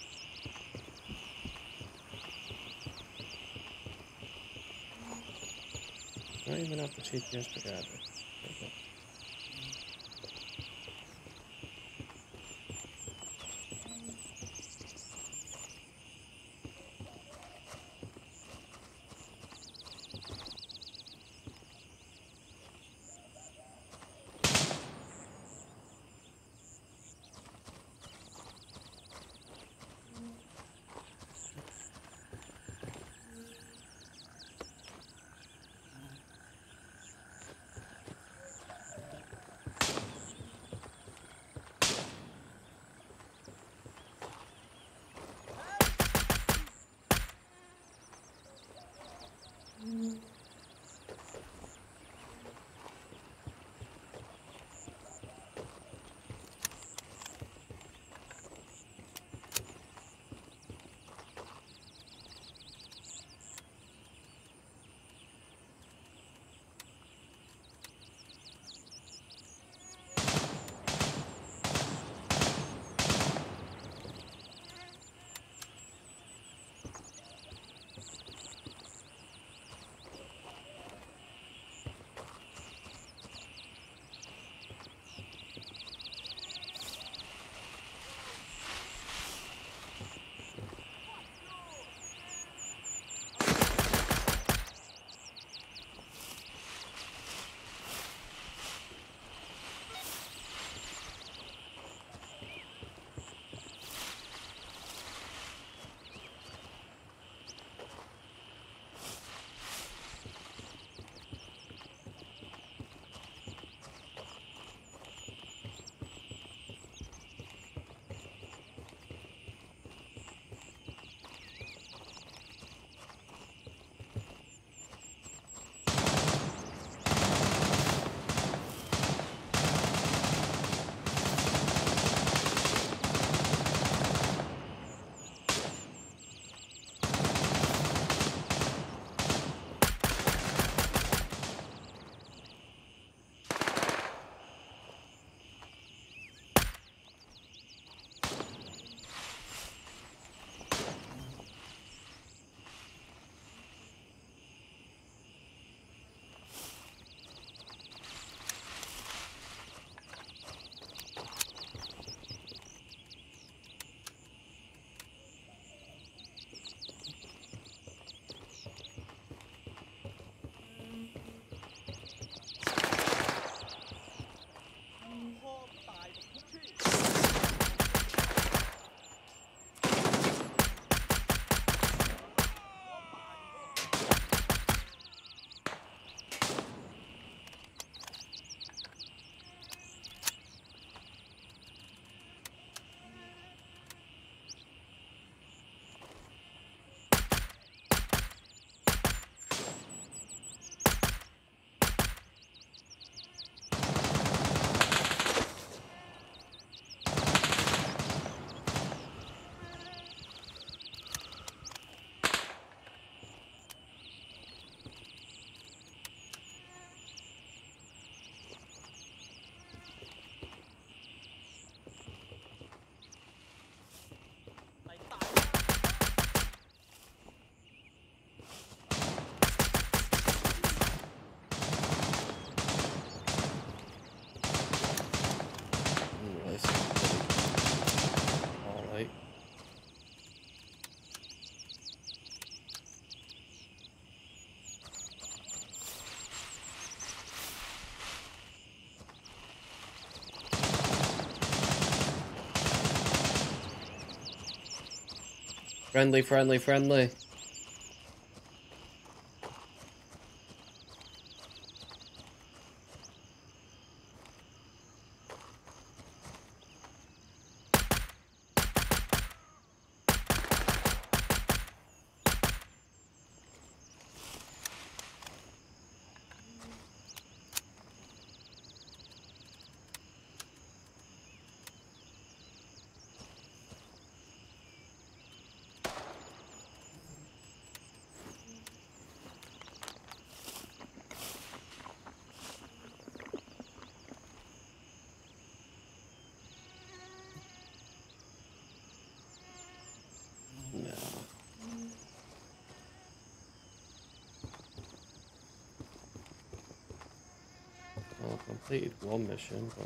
Don't even have the GPS to guide me. Okay. Friendly, friendly, friendly. No. Well, I completed one mission, but...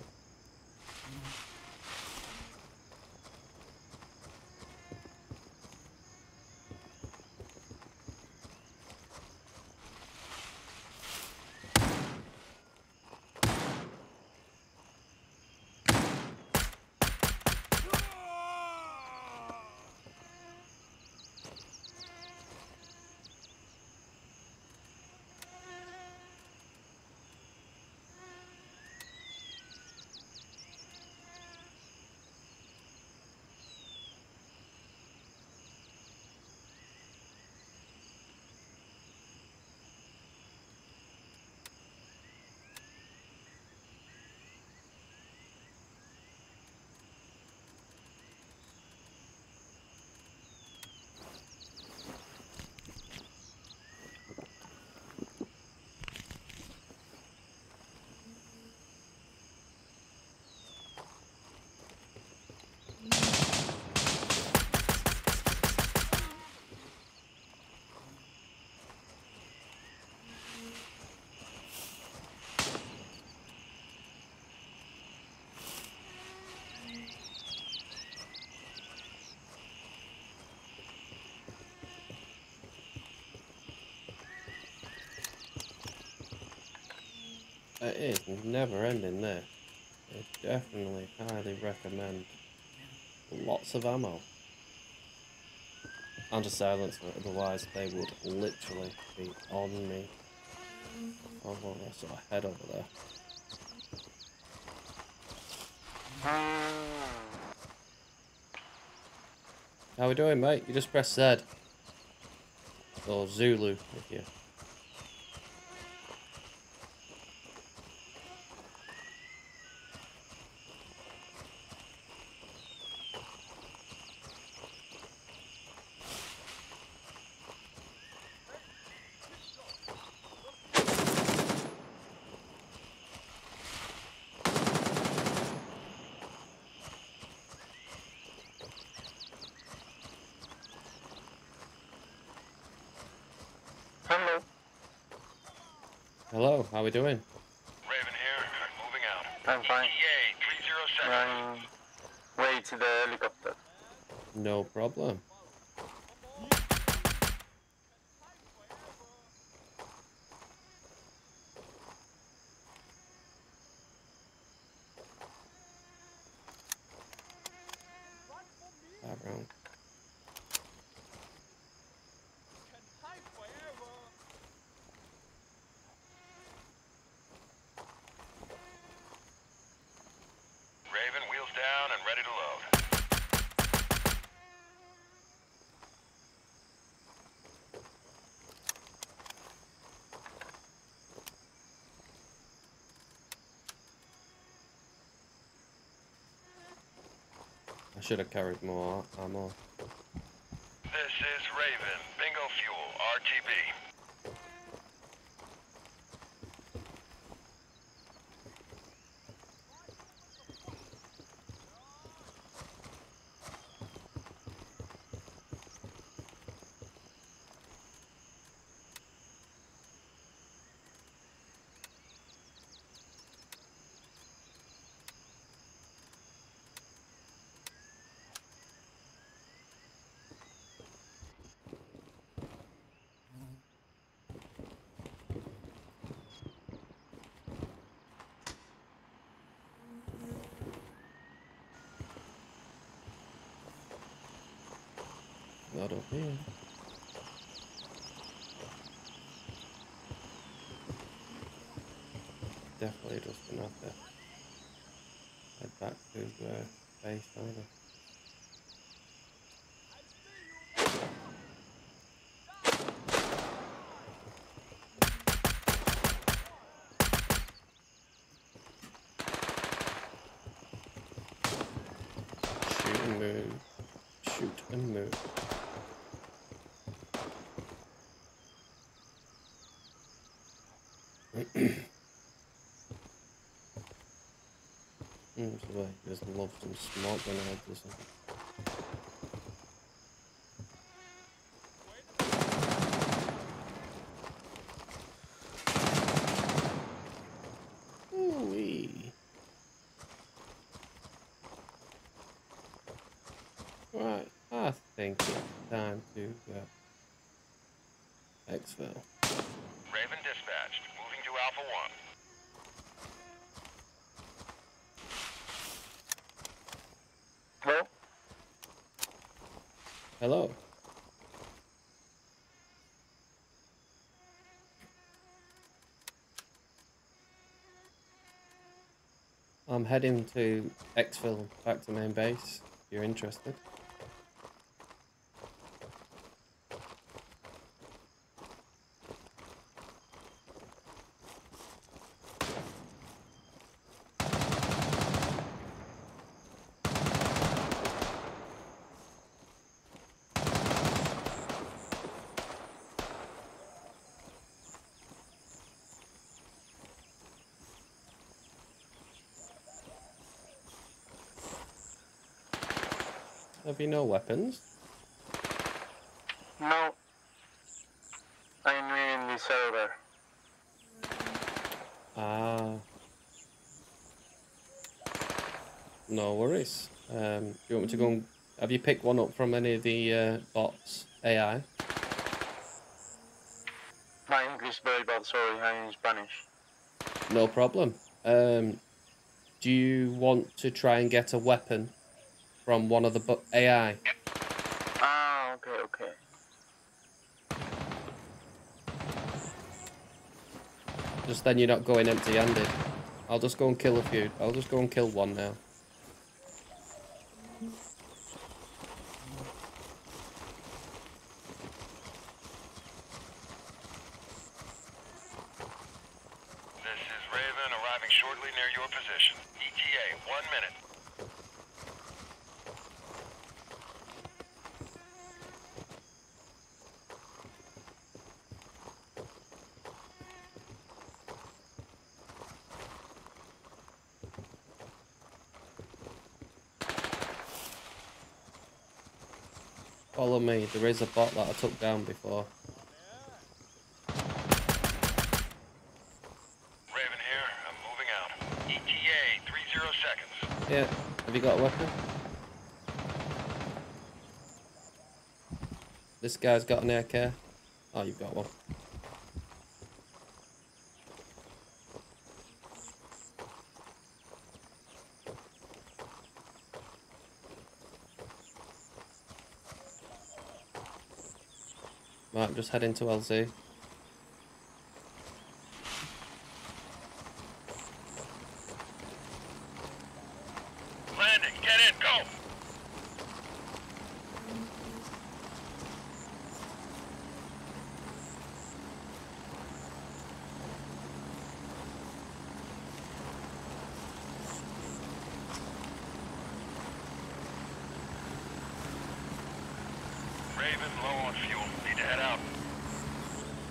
It is never ending there. I definitely highly recommend lots of ammo. And a silencer, otherwise they would literally be on me. Oh, well, I saw a head over there. How we doing, mate? You just press Z. Or Zulu, if you... Hello. Hello, how we doing? Raven here. I'm moving out. I'm fine. ETA 30 seconds. Way to the helicopter. No problem. Around. Raven, wheels down and ready to load. I should have carried more ammo. This is Raven. Bingo fuel. RTB. not up here. Definitely just gonna have to head back to base, aren't I? Shoot and move. Shoot and move. So like, he just loves some smoke grenades or something. Ooh-wee. Right, I think it's time to exfil. Raven dispatched. Moving to Alpha 1. Well, Hello. I'm heading to exfil back to main base, if you're interested. Have you no weapons? no. I'm in the server. Ah. No worries. Do you want me to go and... Have you picked one up from any of the bots, AI? My English very bad, sorry, I'm in Spanish. No problem. Do you want to try and get a weapon from one of the AI? Ah, okay, okay. Just then you're not going empty-handed. I'll just go and kill a few. I'll just go and kill one now. This is Raven arriving shortly near your position. ETA, 1 minute. Follow me. There is a bot that I took down before. Raven here. I'm moving out. ETA, 30 seconds. Yeah. Have you got a weapon? This guy's got an AK. Oh, you've got one. Right, I'm just heading to LZ. Landing, get in, go! Raven, low on fuel. Need to head out.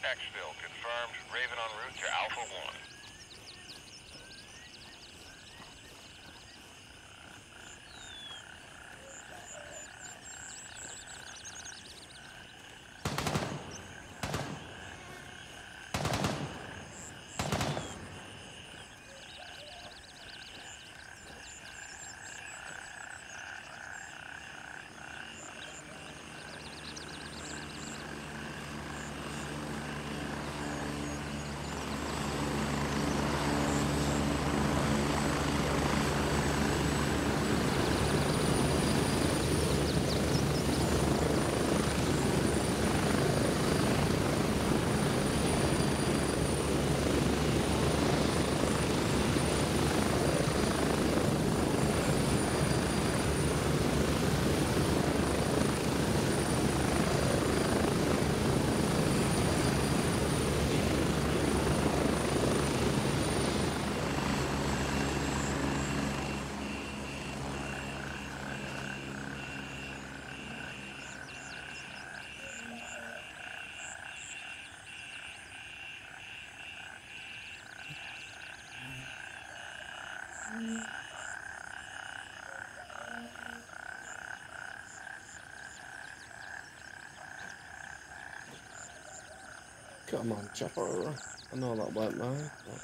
exfil confirmed. Raven en route to Alpha 1. Come on, chopper. I know that weren't mine. But...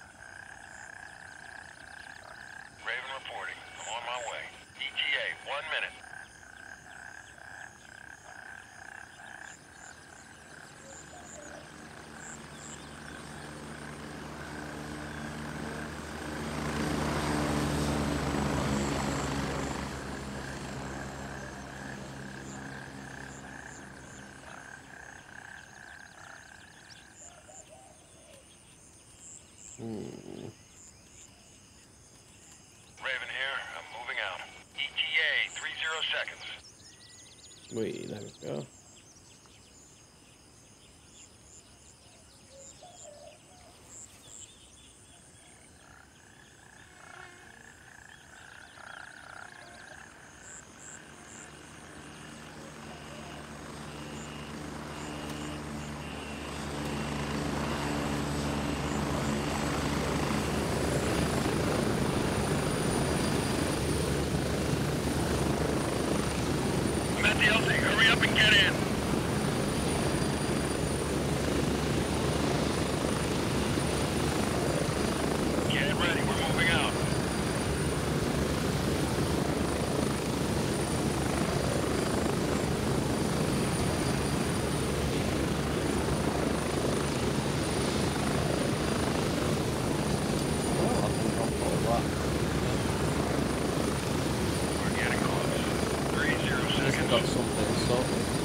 Raven reporting. I'm on my way. ETA, 1 minute. Raven here. I'm moving out. ETA, 30 seconds. Wait, there we go. I'm at the LZ. Hurry up and get in. Get ready. We're moving out. Oh, I think I'll follow that. We're getting close. 30 Just seconds. got something sorted.